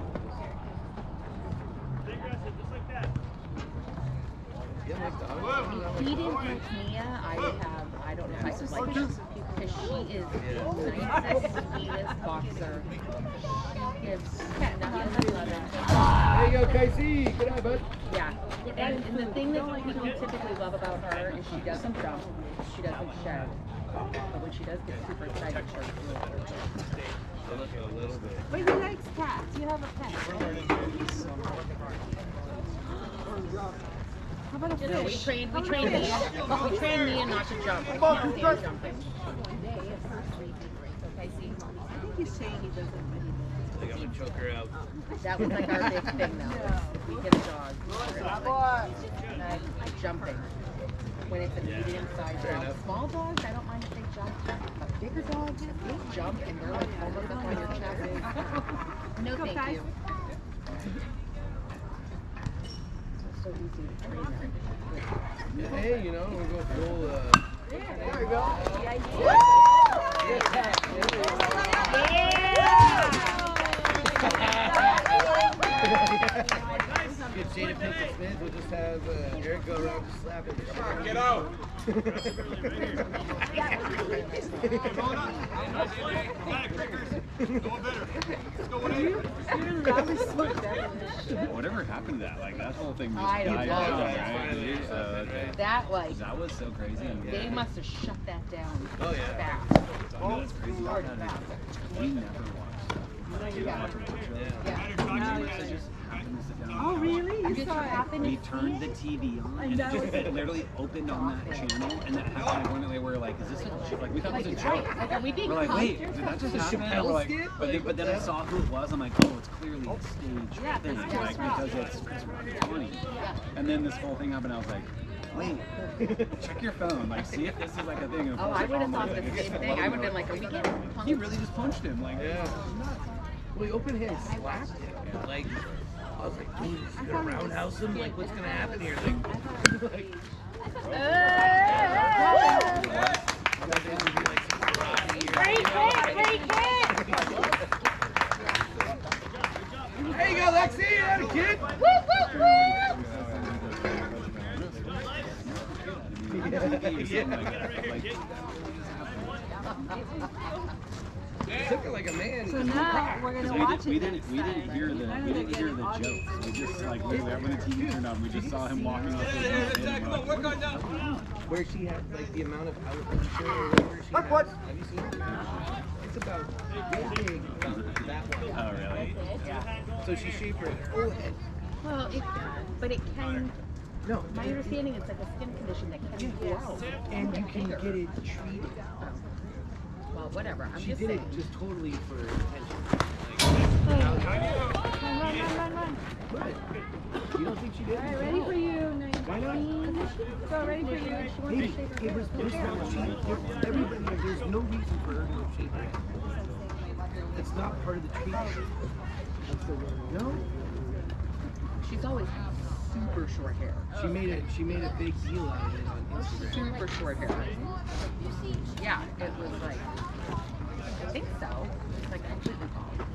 Stay aggressive, just like that. Yeah, like the hot tub. If he didn't catch Mia, I don't know if I could like her. Because she is the nicest, sweetest boxer. She gives nothing but love. There you go, Casey. Good eye, bud. Yeah. And the thing that people typically love about her is she doesn't jump, she doesn't shed. But when she does get super excited, she'll do it. A little bit. But he likes cats. You have a pet. How about a You know, we fish? trained Mia not to jump. Like, she can't stand jumping. Today is her sleep break. Okay, see? I think he's saying he doesn't, but he doesn't. I think I'm gonna choke her out. That was like our big thing now. If we get a dog, we're like jumping. When it's a medium-sized dog. Small dogs, I don't mind if they jump. But bigger dogs, if they jump and they're like almost up on your chest. No, thank you. It's so easy to train them. Hey, you know, we'll go full, there you go. Get Jada Pinkett Smith, we'll just have Eric go around just slapping. Get out. Whatever happened to that? Like that whole thing just I died love down, it. right? Okay. That like That was so crazy. they must have shut that down Oh, yeah. fast. That's crazy. We never watched that. Yeah. It just happened to sit down. Oh, really? You Just saw it? happened We to turned see the it? TV on, and it just it literally opened on that channel, and that happened. Like, one day we were like, "Is this a joke?" Like we thought it was a joke. Like, are we being We're like, "Wait, conscious? did that just The happen?" Chappelle We're like, skit? but then I saw who it was. I'm like, "Oh, it's clearly a stage thing, like because it's really funny." And then this whole thing happened. I was like, "Wait, check your phone. Like, see if this is like a thing." And Oh, I would have thought the same thing. I would have been like, are we getting punked? He really just punched him. Like, Yeah. Well, he opened hand, slapped him. Like, I was like, dude, is he gonna roundhouse him? Like, what's gonna happen here? Like, There you go, Lexi. You had a kid. took it like a man. So now we're gonna watch it. We didn't hear the jokes. We just like literally when the TV turned on, we just saw him walking off the stage. Come on, work on that. Where she had like the amount of alopecia or whatever she had. Have you seen it? It's about this big, about that one. Oh really? Yeah. So she shaved her whole head. Well, but it can. No. My understanding is like a skin condition that can grow. And you can get it treated. Well, whatever. I'm She just did saying. it just totally for attention. Run. You don't think she did? All right, ready for you. Why not? So ready for you. Maybe it was this one. Everybody, there's no reason for her to shave her head. It's not part of the treatment. No? She's always had super short hair. She made a big deal out of it on Instagram. Super short hair. Yeah, it was like, I think so. It's like completely bald.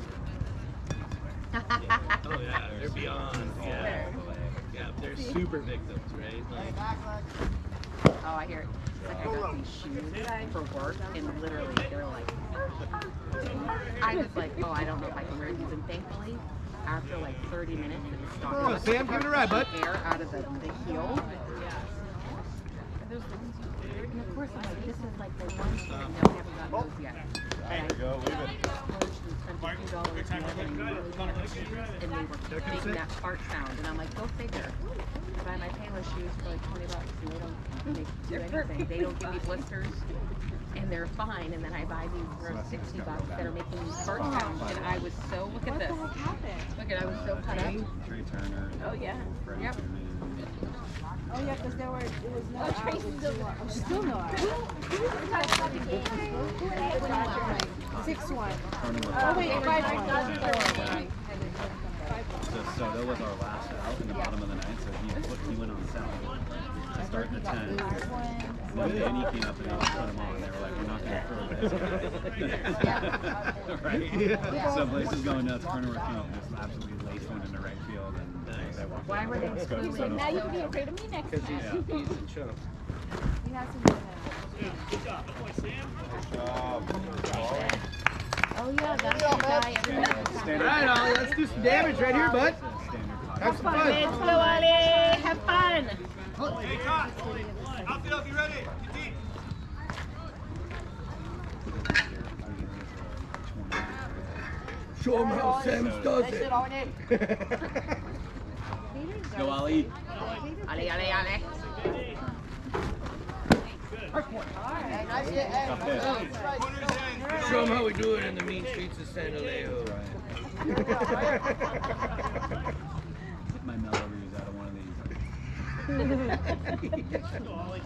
Oh yeah, they're beyond. Yeah, they're super victims, right? Like, Oh, I hear it. It's like I got these shoes for work, and literally they're like, I was like, oh, I don't know if I can wear these. And thankfully, after like 30 minutes, it stopped. Oh, Sam, give it a ride, bud. Air out of the heel. And of course, I'm like, this is like the one thing. No, we haven't gotten those yet. There you go, leave it. And they were making that fart sound, and I'm like, go figure. I buy my Payless shoes for like $20, and they don't do anything. They don't give me blisters, and they're fine. And then I buy these for $60 that are making these fart sounds, and I was so look at this. Look at I was so cut up. Trey Turner. Oh yeah. Yep. Oh yeah, because there were, it was no Oh, Tracy's still there. Still no hours. 6-1. Oh wait, 5-1. So Soto was our last out in the bottom of the ninth, so he went on sound to start the 10. Then Danny came up and they put him on. They were like, we're not going to throw this. Right? Yeah. So Blaze is going nuts. Cronenworth came up and just absolutely laced one into right field. And they walked Why were they out. screaming? Soto- Now you can be afraid of me next Because time. he's a chump. We have some Oh yeah, that's the guy everybody was talking all right, Ollie, let's do some damage right here, bud. Have some fun. Let's go, Ollie. Have fun. Hey, Todd. Outfield, you ready? Get deep. Show them how Sam does it. Go, Ali. Ale, ale, ale. Show them how we do it in the mean streets of San Alejo. Get my melodies out of one of these.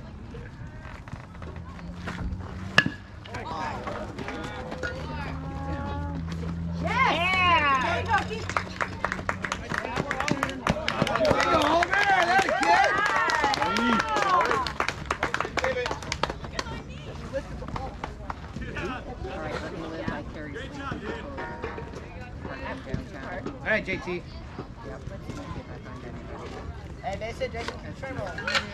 All right, JT. Hey, they said Jason Trimble.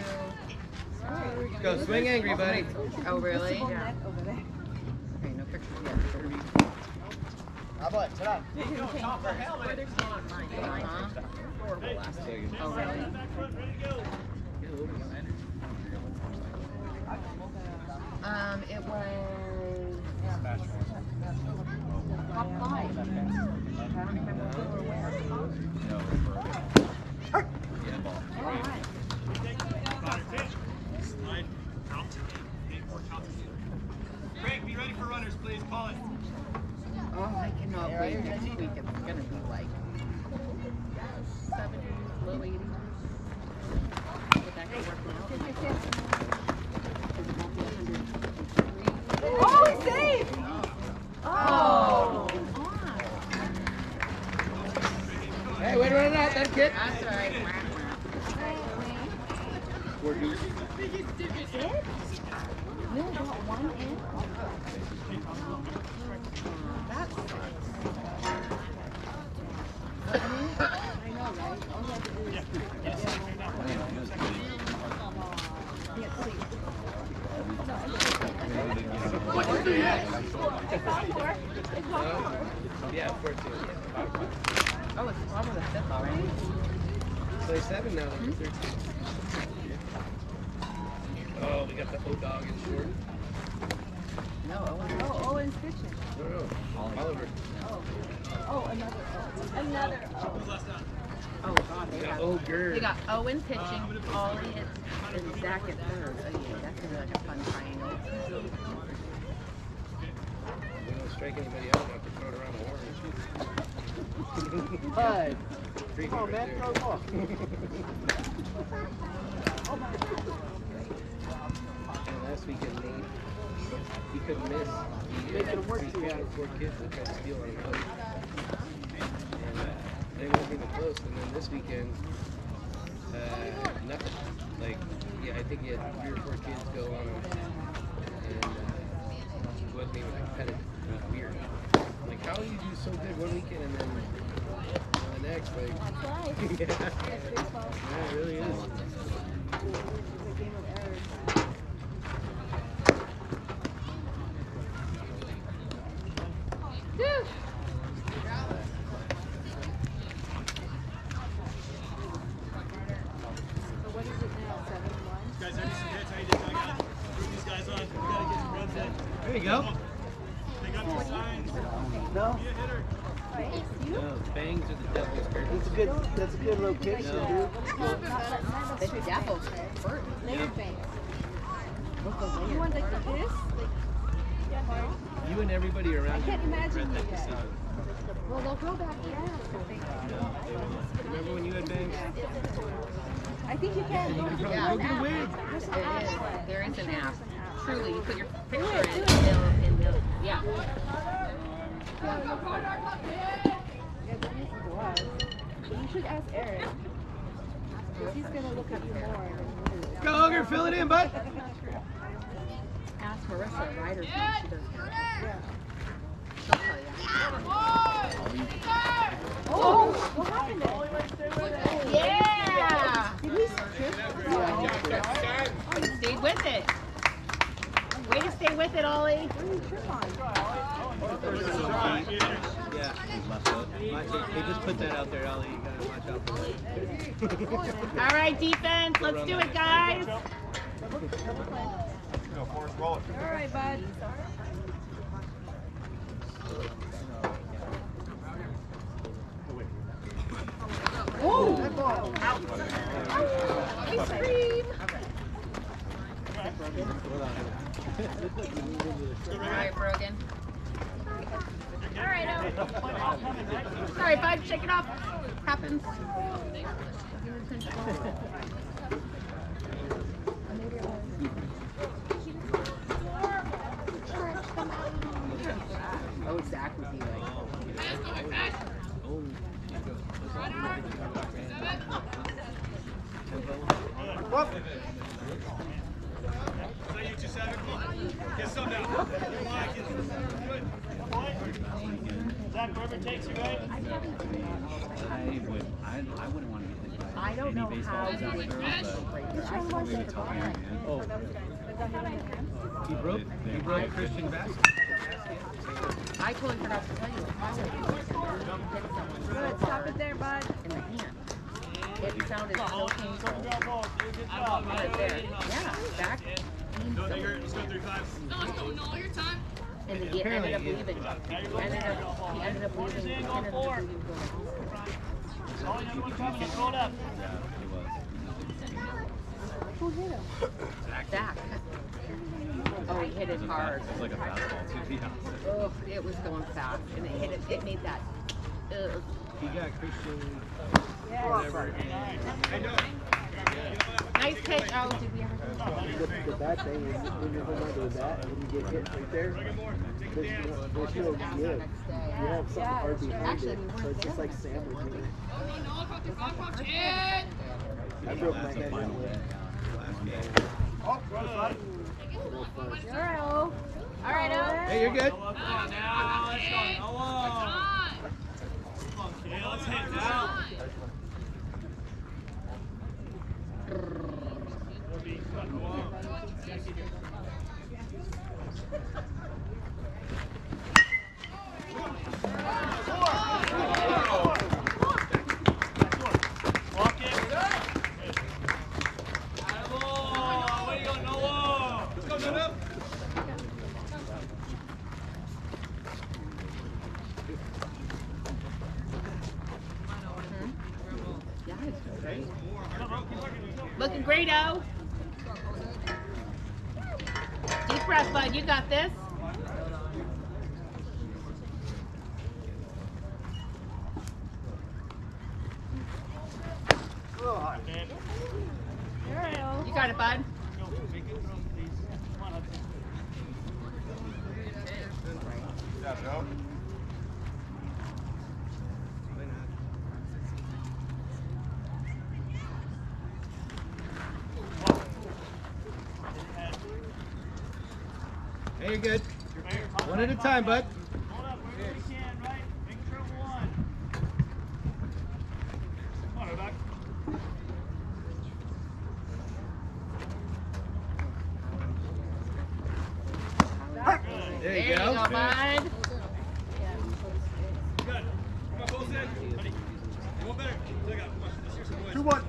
Go swing angry, buddy. Oh really? Yeah. Over there. Okay, no pictures yet. How about sit down? Oh really? It was top 5. I don't remember who or where. Craig, be ready for runners, please. Call it. Oh, I cannot wait next week. It's gonna be like 70s, low 80s. Get back to work now. Oh, he's safe! Oh! Hey, way to run it out, that kid. That's all right. We're due. You got one in? That's I know, right? Yeah, 14. Oh, it's on the 5th already? Play 7 now, number 13. Oh, we got the O-Dog in short. No, Owen's pitching. No, Oliver. Oh, another Another Oh, God. They got Ogre. They got Owen pitching, Ollie and Zach at third. Oh, yeah, that's going to be like a fun triangle. We don't strike anybody out, have to throw it around the horn. Bud. Freaky Come on, right man. there. Throw the ball. And last weekend, Nate, he couldn't miss. He Making him work he too had hard. 4 kids that tried to steal on him. And they won't bring it close. And then this weekend, nothing. Like, yeah, I think he had 3 or 4 kids go on him. And he wasn't even competitive. It was weird. Like, how do you do so good one weekend and then the next, like... That's life. Yeah. That's baseball. Yeah, it really is. It's a game of errors. So what is it now? 7-1? Guys, I need some hits. I need to dug out. Bring these guys on. We gotta get some runs in. There you go. They got the signs. No, Be a hitter. No, bangs are the devil's curtains. that's a good location, dude. The Devils. Bert. Leonard Banks. You want like this? Like, yeah, You and everybody around I can't you imagine regret that you guys. decision. well, they'll go back down. Remember when you had bangs? I think you can. You could Yeah. probably go get a wig. There's an It app is. for it. There is an app. Truly, you put your picture it, in do it. and they'll, yeah. Yeah, that isn't to us. But you should ask Eric. Because he's going to look at you more than you. Go, Ogre, fill it in, bud. Ask Marissa, Ryder, she does. Yeah. She'll tell you. Oh, what happened there? Yeah! Did he trip? Oh, you stayed with it. Way to stay with it, Ollie. What did he trip on? Yeah. They just put that out there, Ollie. You gotta watch out for that. All right, defense, let's do it, guys. Go, Forrest, roll it. All right, bud. Ice cream. All right, Brogan. All right, sorry, bud, shake it off. Happens. Oh, Zach would be like, Is that you, 2-7? Get some down. Come on, get good. Zach, wherever it takes you, right? I wouldn't want to get hit by I don't any know baseball how after, you would but we were talking, man. Oh, he broke Christian basket. I totally forgot to tell you. Good. Stop it there, bud. In the hand. It sounded so painful. Right there. Yeah, back. No, let's go 3-5. And he ended up leaving. He ended up leaving. All you one coming, let's roll it up. Yeah, it was. Who hit him? Zach. Oh, he hit it hard. It was like a fastball too, yeah. Oh, it was going fast. And it hit it. It made that. He got Christian. Whatever. Nice pitch. Oh, did we ever The bad thing is when you're holding onto the bat and you get hit right there, there's no give. You have something hard behind it, so it's just like sandwiching. I broke my head that way. All right, O. All right, Al. Hey, you're good. Come on now, let's go. Come on, kid, let's hit now. Grado. Deep breath, bud. You got this. You got it, bud. Yeah, Joe. Hey, you're good. One at a time, bud. Hold up, wherever we can, right? Make sure one. Come on, back. There you go. bud. Good. Come on, both in. Buddy. One better. Take out. Come on. Let's hear some noise. 2-1.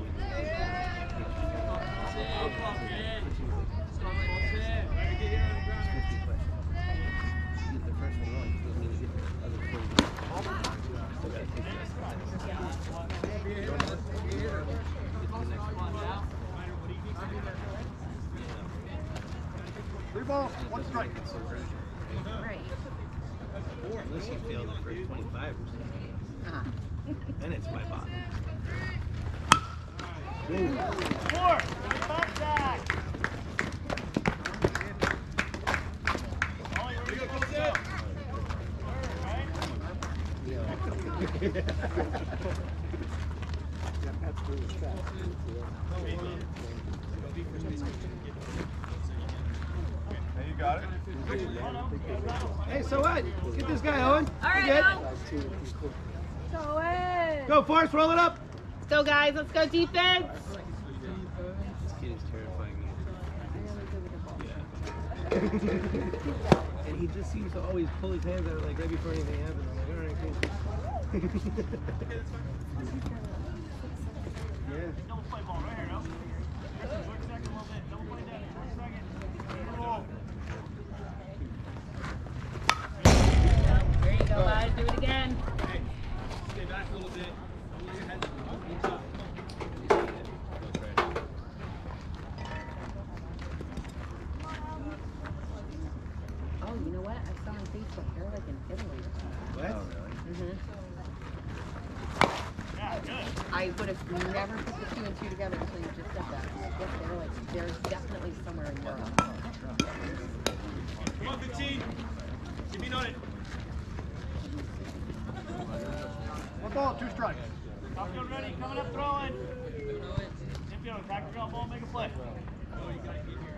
Three balls, one strike. Right. Unless you fail the first 25 or something. Then it's my bottom. Four. Contact. Oh, here we go. Close it. Hey, you got it? Hey, so what? Let's get this guy, Owen. All right, Good. Go in. Go, Forrest, roll it up. Let's go, guys. Let's go defense. This kid is terrifying me. And he just seems to always pull his hands out like right before anything happens. I'm like, all right, cool. Yeah. Double play ball right here, no? Work second a little bit. Double play down. Work second. Roll. There you go, bud. Do it again. Hey, stay back a little bit. Use your head. Up. Oh, you know what? I saw on Facebook. They're like in Italy. What? Yeah, good. I would have never put the 2 and 2 together until you just said that. Yes, they're like, there's definitely somewhere in Europe. Come on, 15. Get me on it. One ball, 2 strikes. Outfield ready, coming up, throwing. Infield, attack the ground ball, make a play. Oh, you gotta get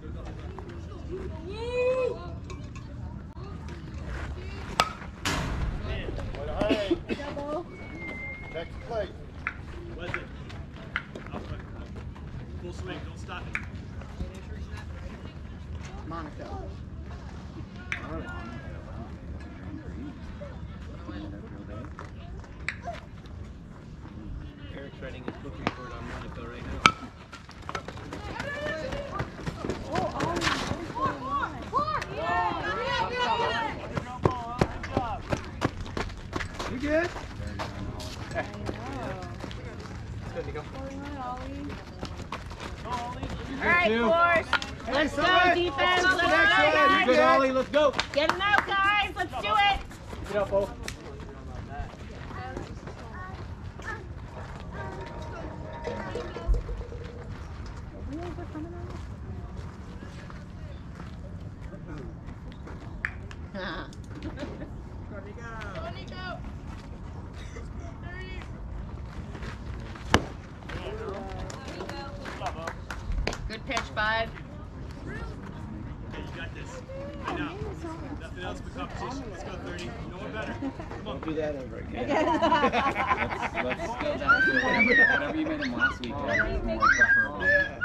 here. Double. Next play. What's it? Full swing, don't stop it. Monaco. Eric's writing his book report on Monaco right now. You good? All right, Force. Let's go, defense. Let's go, guys. Good, Ollie. Let's go. Get him out, guys. Let's do it. Get up, Bo. Good pitch, bud. Okay, you got this. Right now. Nothing else but competition. Let's go 30. No one better. Come on. Don't do that ever again. Let's go down to whatever you made him last week. It's more preferable.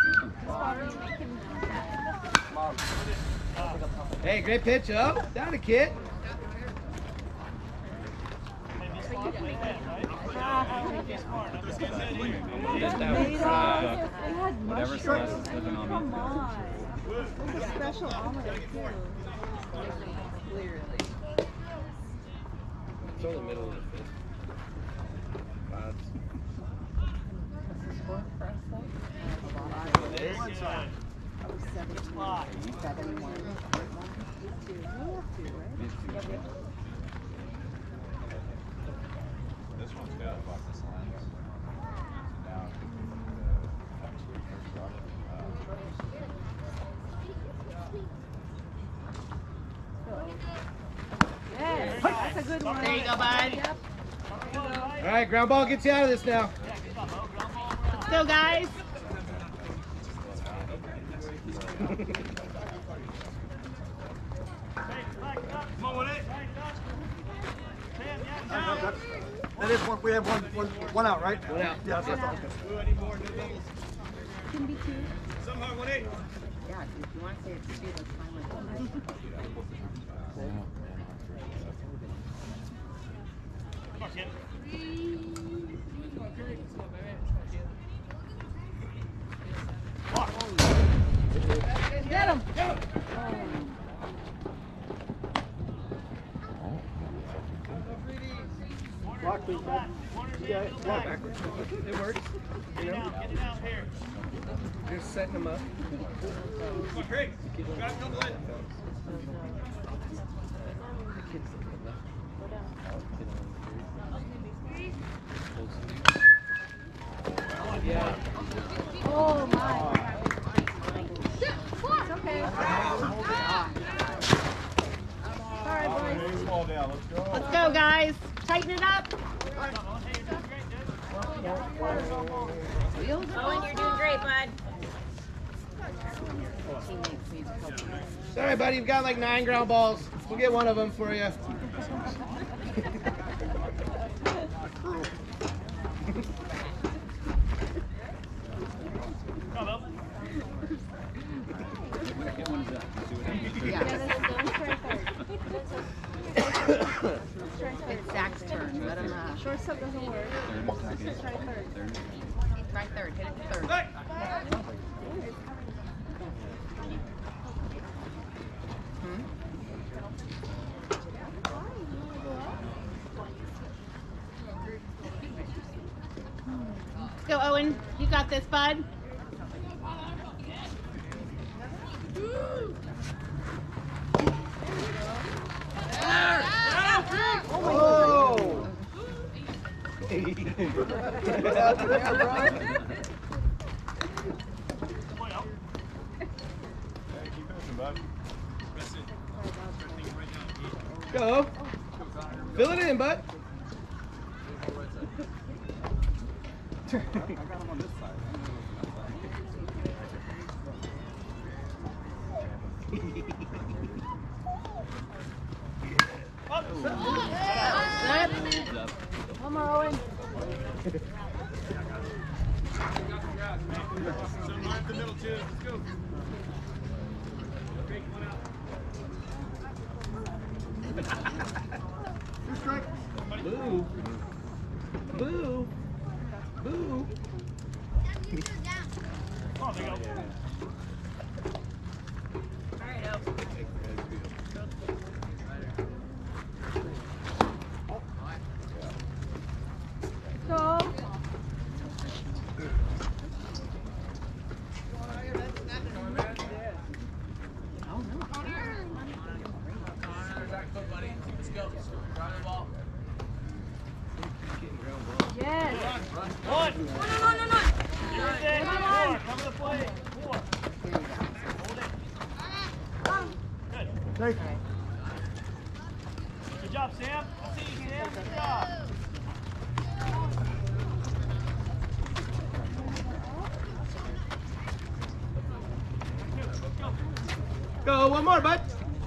Hey, great pitch up. Down a kid. Whatever Celeste is living on Come me. on. There's a special omelet too. Clearly. It's only the middle of the fifth. What's the score for us, though? This one's got about this line. Now, Yes, that's a good one. There you go, bud. All right, ground ball gets you out of this now. Let's go, guys. Come on with it. That is one. We have one out, right? One out. Yeah, that's all. Can be two. Somehow 1-8. Yeah, if you want to say it's two, that's fine with me. Come on, kid. Get him. Block, please, bud. Yeah, block. It works. You know? Get it out here. Just setting them up. Come on, Craig. Grab a couple in. Yeah. Oh my. It's okay. Sorry, boys. baseball down. Let's go. Let's go, guys. Tighten it up. Owen, you're doing great, bud. Sorry, buddy. You've got like 9 ground balls. We'll get one of them for you. It's Zach's turn. Let him, Shortstop doesn't work. Just try third. try third. Hit it to third. Let's go, Owen. You got this, bud. Oh! Keep pushing, bud. Go. Fill it in, bud. I got him on this side. One more, Owen. Some right in the middle, too. Let's go. Craig, one out. Boo. Boo. Boo. Come on, big O. Go. Yes. One. You're in. Four. Cover the play. 4. Hold it. Good. Thank you. Good job, Sam. I see you, Sam. Good job. Go, one more, bud.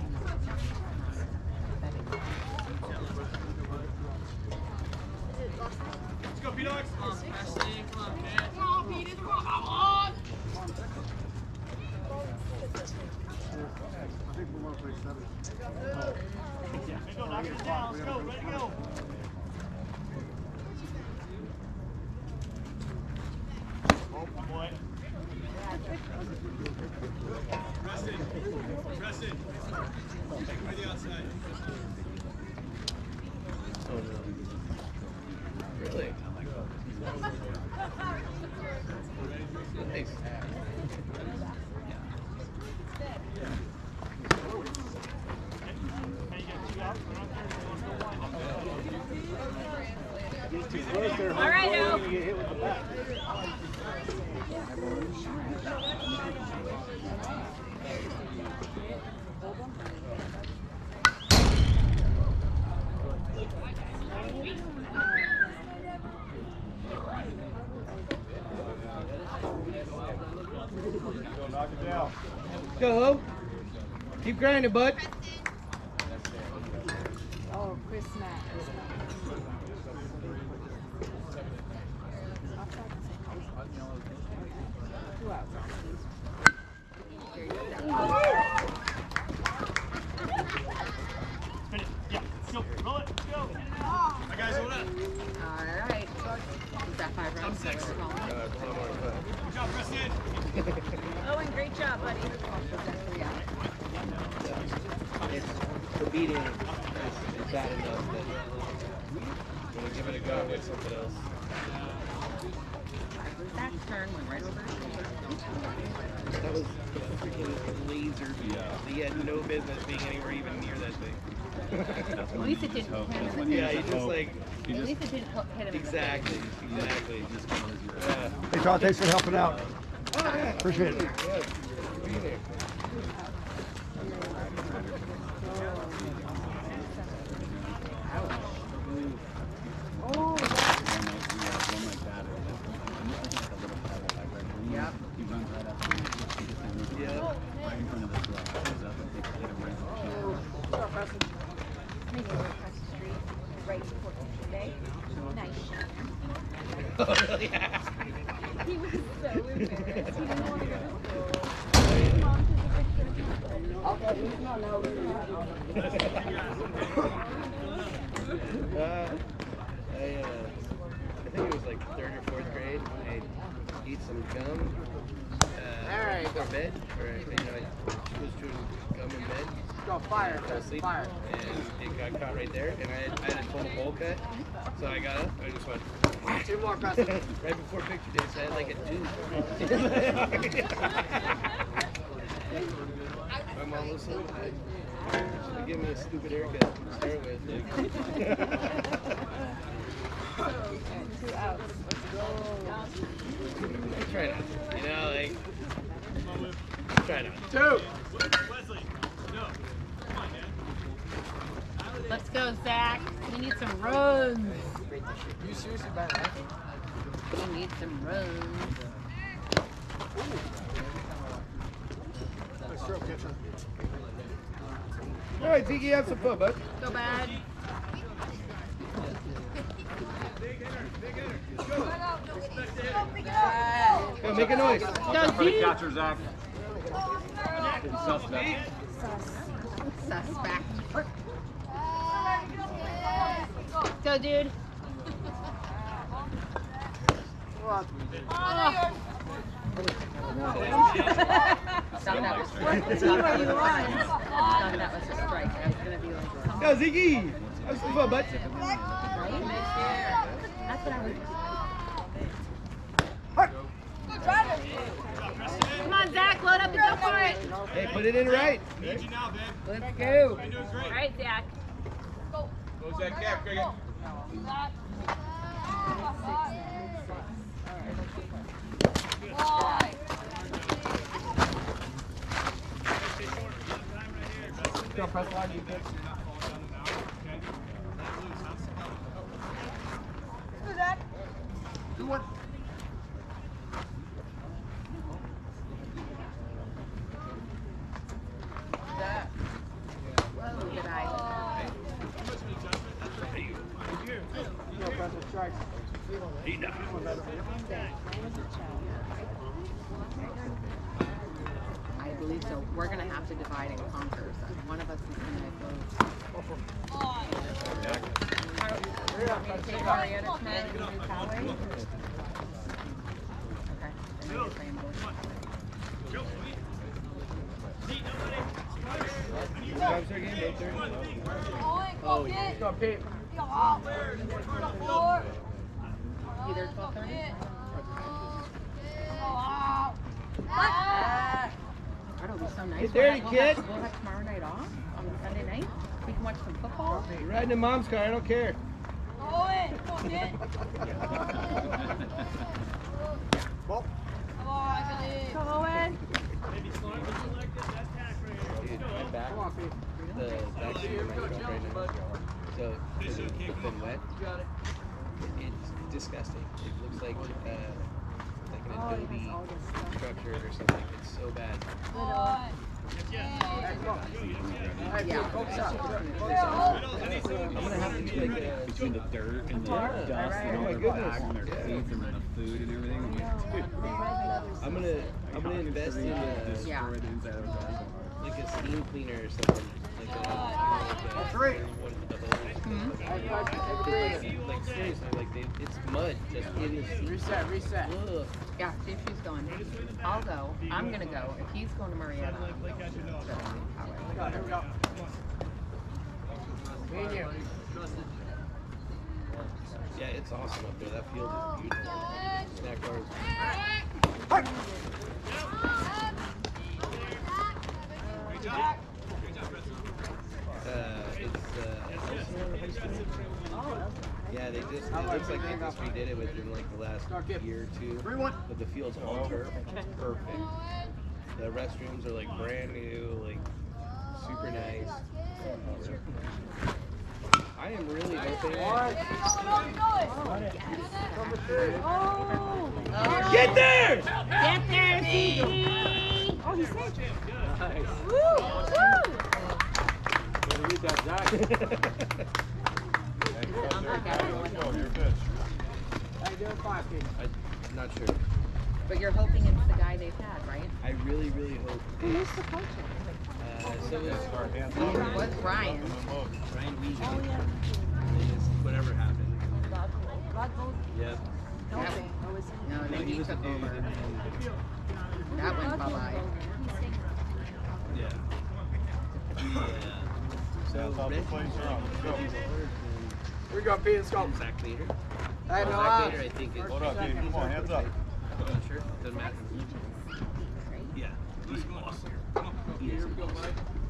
Let's go, P-Dogs. Come on, Presley. Come on, man. Come on, Petey. Come on. Let's go, knock it down. Let's go. Ready to go. Oh, boy. Press in. Press in. Take him to the outside. Really? Nice. Can you get 2 out? Get too close there, All right, you're Al. gonna get hit with the bat. Go. Keep grinding, bud. Oh, Chris Mack. All right. Is that 5 rounds? Good job, Preston. Owen, great job, buddy. The beating is bad enough that when we give it a go with something else. That turn went right over his shoulder. That was freaking laser. He had no business being anywhere even near that thing. At least it didn't hit him. Yeah, he just like. At least it didn't hit him. Exactly. Yeah. Hey, Todd, thanks for helping out. Appreciate it. He was so embarrassed. He didn't want to go to school. I think it was like 3rd or 4th grade. I eat some gum. Before bed, or I was chewing gum in bed. Go fire, Fell asleep, and it got caught right there. And I had a total bowl cut, so I got up. I just went. 2 more, right before picture day, so I had like a tooth. My mom was so mad. She should give me a stupid haircut to start with. 2 outs. Let's go. Try not to, you know, like. Try not to. 2. Let's go, Zach. We need some runs. You seriously bad at We need some runs. All right, Zeke, have some fun, bud. Go bad. Go, make a noise. Go, Zeke. Catcher, Zach. Suspect. Suspect. Go, dude. Thought that was a strike. I was gonna be like, Go, Zeke. Have some fun, bud. that's what I was. Come on, Zach, load up and go for it. Hey, put it in right. Let's go. All right, Zach. Go, Zach. Cap, Cricket. Go, press line, you good. Do what? Whoa, did I? Go, press the strikes. I believe so. We're gonna have to divide and conquer. So one of us is gonna go. Want me to take Marietta tonight and do Coway? Okay. Then we're playing both. Time's our game, 8:30. Oh, yeah. Go, Pete. Either 12:30? That'll be so nice. Get dirty, kid. We'll have tomorrow night off on Sunday night. We can watch some football. You're riding in Mom's car, I don't care. Ball. Come on, Owen. Dude, my back, the back seat of my truck right now. So, it's been wet. It's disgusting. It looks like an Adobe structure or something. It's so bad. Yeah. I'm gonna have to do like Between the dirt and the dust and all their bags and their teeth and the food and everything. I'm gonna invest in Destroy the inside of his ass. like a steam cleaner or something. Like a Three. one of the hose. Like seriously, like it's mud. Just it is. Reset. Ugh. Yeah, see if she's going. I'll go. I'm gonna go. If he's going to Marietta, I'm going. Here we go. Me and you. Yeah, it's awesome up there. That field is beautiful. Snack bars. Yeah, they just, it looks like they just redid it within like the last year or two. But the field's all turf. It's perfect. The restrooms are like brand new, like super nice. I am really hoping. Get there! Get there, Stevie! Oh, he's safe. Nice. Woo! Woo! Use that jack. How you doing, 5 feet? I'm not sure. But you're hoping it's the guy they've had, right? I really, really hope. Who used to coach him? So it's What's Brian? Brian Weezy. Oh, yeah. Whatever happened. Rod Gold. Yep. Doping. Or was he? No, No, then he he was a took dude. over. And then, That went bye-bye. yeah. So Reggie. We got Pete and Scott. Zach Vader. Hey, no, Zach Vader, I think is. Hold up, Dave. Come on, hands up. I'm not sure. Doesn't matter. Yeah, he's awesome. He is awesome.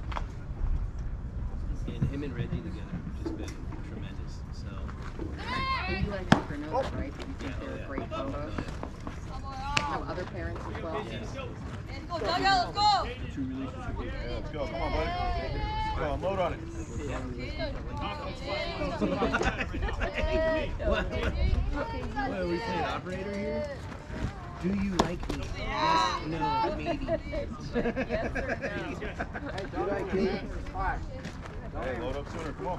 And him and Reggie together have just been tremendous. So. You like them for notes, right? You think they're great photos? Have other parents as well? True relationship. Let's go. Come on, buddy. Come on, load on it. What are we playing operator here? Do you like me? Yes, no, maybe. Yes or no? Do I get it? 5. Hey, load up sooner. Come on.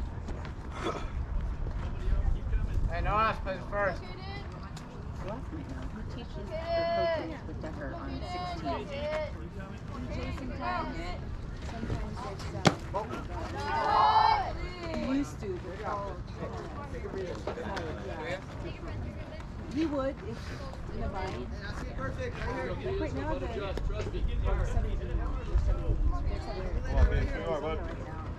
Hey, no ass plays first. Who teaches or coaches with Decker on 16? Jason Clown. Sometimes it's used to, but he would if in a body. Perfect. Right here. Like right now, the 17. Come on, baby. Come on, bud.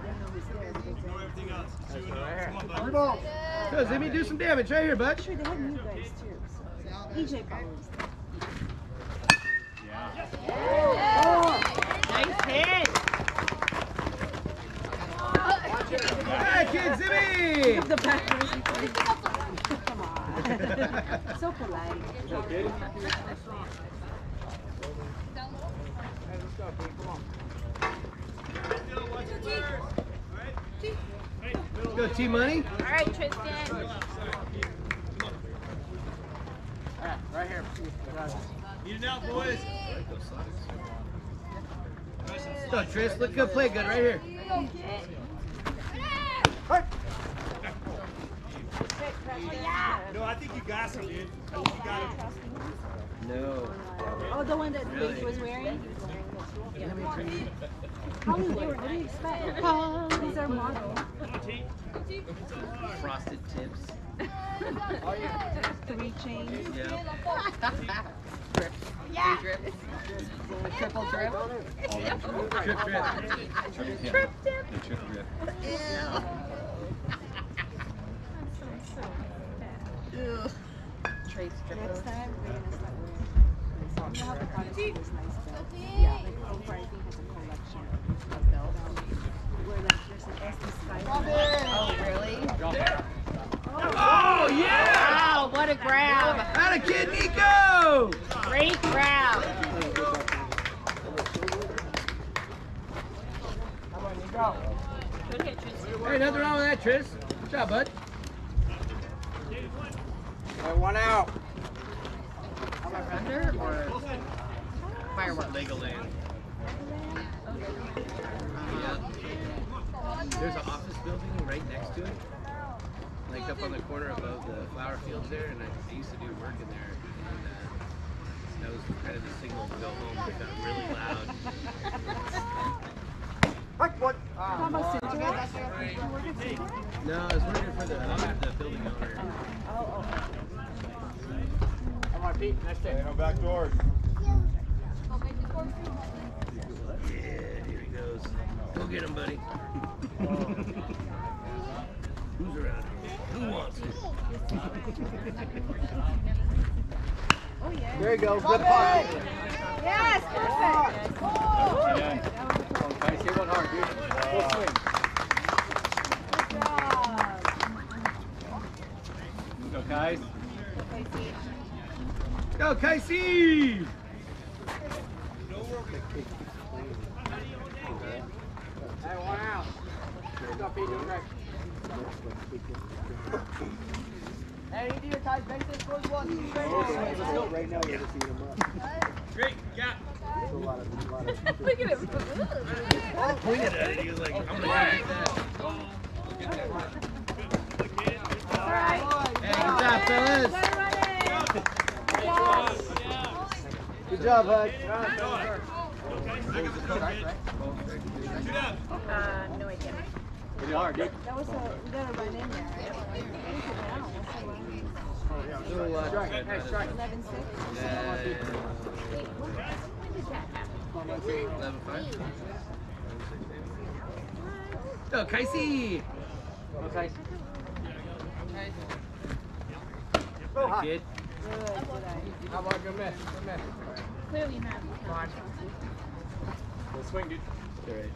Go, Zimmy, do some damage right here, bud. Sure, they had new guys too. So. EJ follows them. Nice hit! Alright, kid, Zimmy! The back person. Come on. So polite. Let's go, T-Money. All right, Tristan. Right here. Eat it out, boys. Let's go, Tris. Look good, play good right here. No, I think you got some, dude. I think you got him. No. Oh, the one that Really? Blake was wearing? How many they were? What do you expect? These are model. Frosted tips. 3 chains. Yeah. Drip. Yeah. Drip. Triple drip. Trip, trip. Trip dip. The chip grip. Trace Next strippers. time, we're going to start wearing. You know how the product is nice belt? Yeah, like Oprah, I think, has a collection of belts. Where like there's an SD Sky. Oh, really? Oh! What a grab. Atta kid, Nico! Great grab. Hey, nothing wrong with that, Tris. Good job, bud. One out. Thunder or fireworks? Legoland. Yeah. There's an office building right next to it, like up on the corner above the flower fields there, and I used to do work in there, and that was kind of the signal to go home. It got really loud. No, I was working for the building owner. Come on, Pete. Next day. No back doors. Yeah, here he goes. Go get him, buddy. Who's around here? Who wants it? Oh, yeah. There you go. Good puck. Yes, perfect. Nice. Hit one hard, dude. Full swing. Good job. Go, guys. Go, Casey! Hey, one out. Good job, Pete. Doing right. Hey, you do your ties. Make this goes one. Right now, you're just eating them up. Great, yeah. There's a lot of Look at him. Pointed at it, he was like, I'm gonna get that. All right. Hey, good job, fellas. Good job, Hud. No idea. Pretty hard, dude. That was we gotta run in there. Strike. Hey, strike. 11-6. Wait, when did that happen? 11-5. Go, Casey! Okay. Good kid. How about good miss? Good miss. Clearly not. Full swing, dude. All right.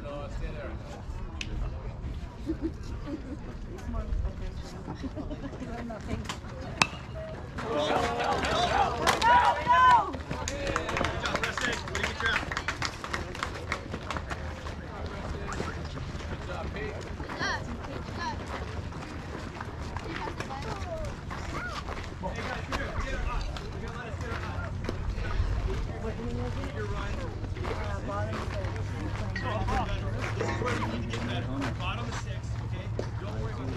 Bottom of 6, okay? Don't worry about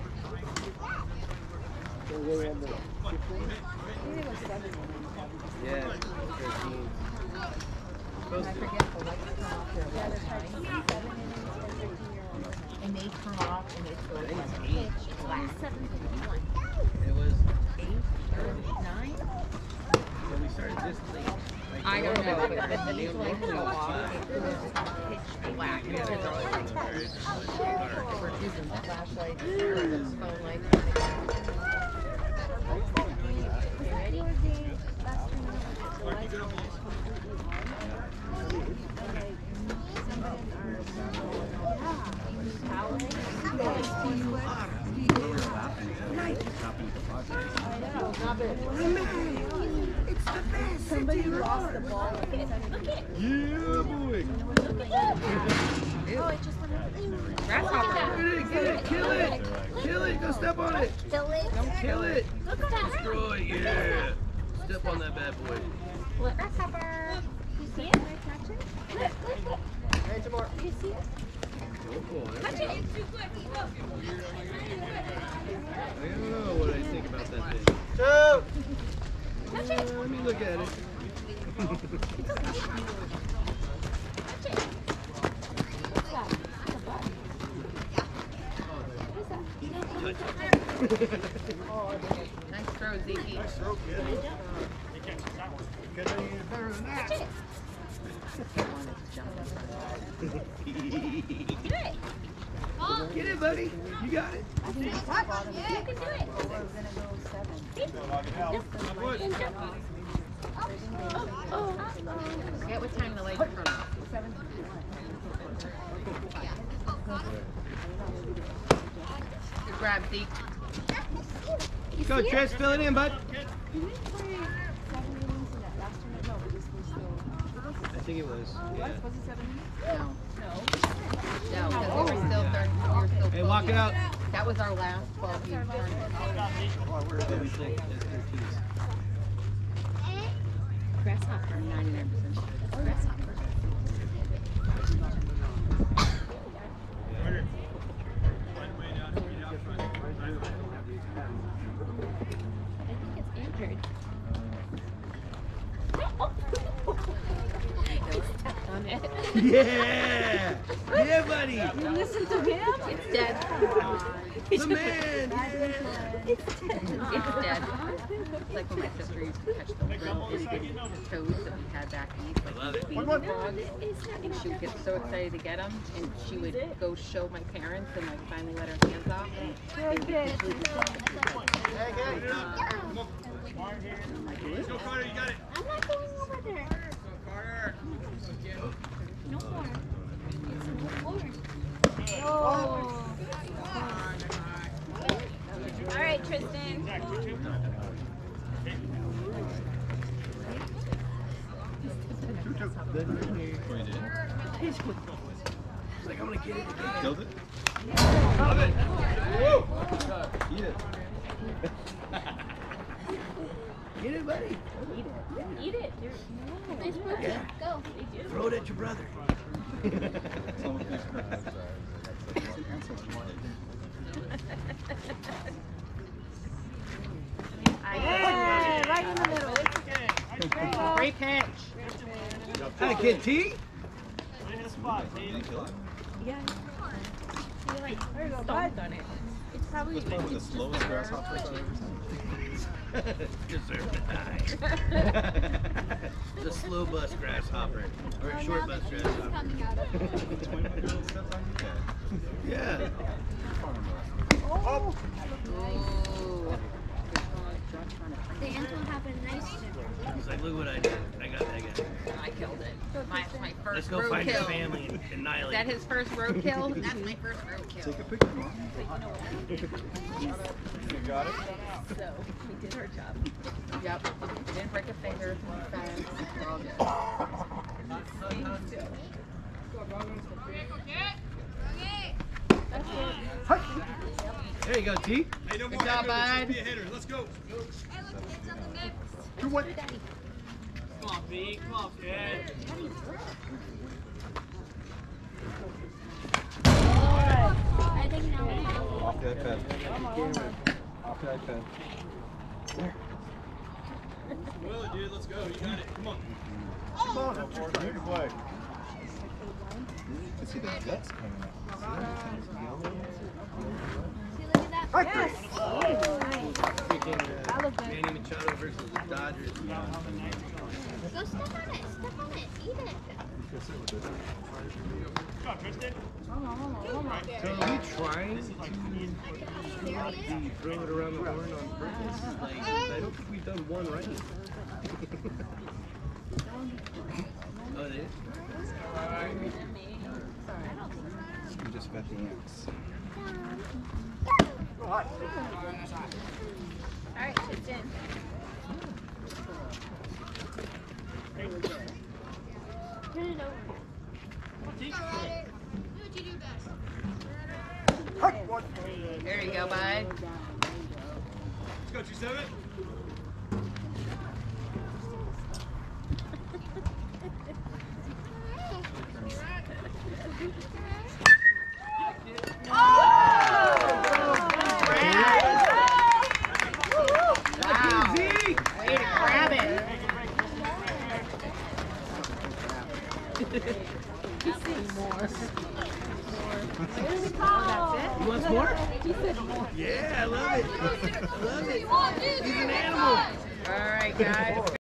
Yeah, 13. And I forget the lights turn off there. And they turn off and it goes like pitch black. 7:51. It was 8, 9? when we started this late. Like, I don't know, but the news lights go off. It goes pitch black. And it's all like we're using flashlights or the phone lights. You ready? It's the best. Somebody lost the ball. Yeah, boy. Oh, it just went over. Grasshopper. Get it, kill it. Kill it, go step on it. Kill it. Don't kill it. Destroy, yeah. Step on that bad boy. Look, grasshopper. You see it? Can I catch it? Look, look. Hey, some more. Do you see it? Catch it. I don't know what I think about that thing. Catch it. Let me look at it. It's okay. Catch it. What's that? It's a bug. What is that? Nice throw, Zeke. Nice throw, kid. Good thing you're better than that. Catch it. Do it. Get it, buddy. You got it. You can do it. Forget what time the lights turn off. Good grab, Zeke. Let's go, Tris. Fill it in, bud. I think it was. Yeah. Was it 7 minutes? No, because we were still Hey, walk it out. That was our last 12 year tournament. Grasshopper, 99% sure. Grasshopper. I think it's Andrew. On it. Yeah! Yeah, buddy! You listen to him? It's dead. The man! It's dead. It's dead. It's like when my sister used to catch the little itty bitty toads that we had back east, like these baby frogs. And she would get so excited to get them, and she would go show my parents and like finally let her hands off. And they would completely Come on. Let's go, Carter. You got it. I'm not going over there. Let's go, Carter. No more. It's no more. All right, Tristan. He's like, I'm gonna get it again. Killed it? Love it. Woo! Eat it. Get it, buddy. Eat it. Nice protein. Yeah. Go. Throw it at your brother. Yeah, right in the middle. Great pitch. Hi, Kid T. Yeah. You're like, There you go, bud. Stomped on it. it's probably That's probably the slowest grasshopper I've ever seen. Deserve to die. The slow bus grasshopper. Or a short bus grasshopper. coming out of it. Yeah. Oh. Ooh. The ants will have a nice dinner. He's like, look what I did. I got that guy. I killed it. My Let's first go find your roadkill. family and Is annihilate that him. his first roadkill? That's my first roadkill. Take a picture, Mom. You got it? So we did our job. Yep. Didn't break a finger. Fence. We're all good. There you go, T. Hey, no Good more job, hitters. Let's bud. be a hitter. Let's go. Come on. Come on, B. Come on, kid. I think now we have. Off the iPad. Off the iPad. Will, dude. Let's go. You got it. Come on. Come on, you can play. I see the guts coming out. See, look at that. Yes. Freaking Manny Machado versus the Dodgers. Go step on it. Step on it. Eat it. Come on, Tristan. So are we trying to bring it around the horn on purpose? Like, I don't think we've done one right. Oh, they did? We just bet the ants. All right, Tristan. Turn it over. There you go, bud. Let's go, 2-7. Wow. Way to grab it. You want some more? Yeah, I love it. I love it. He's an animal. All right, guys.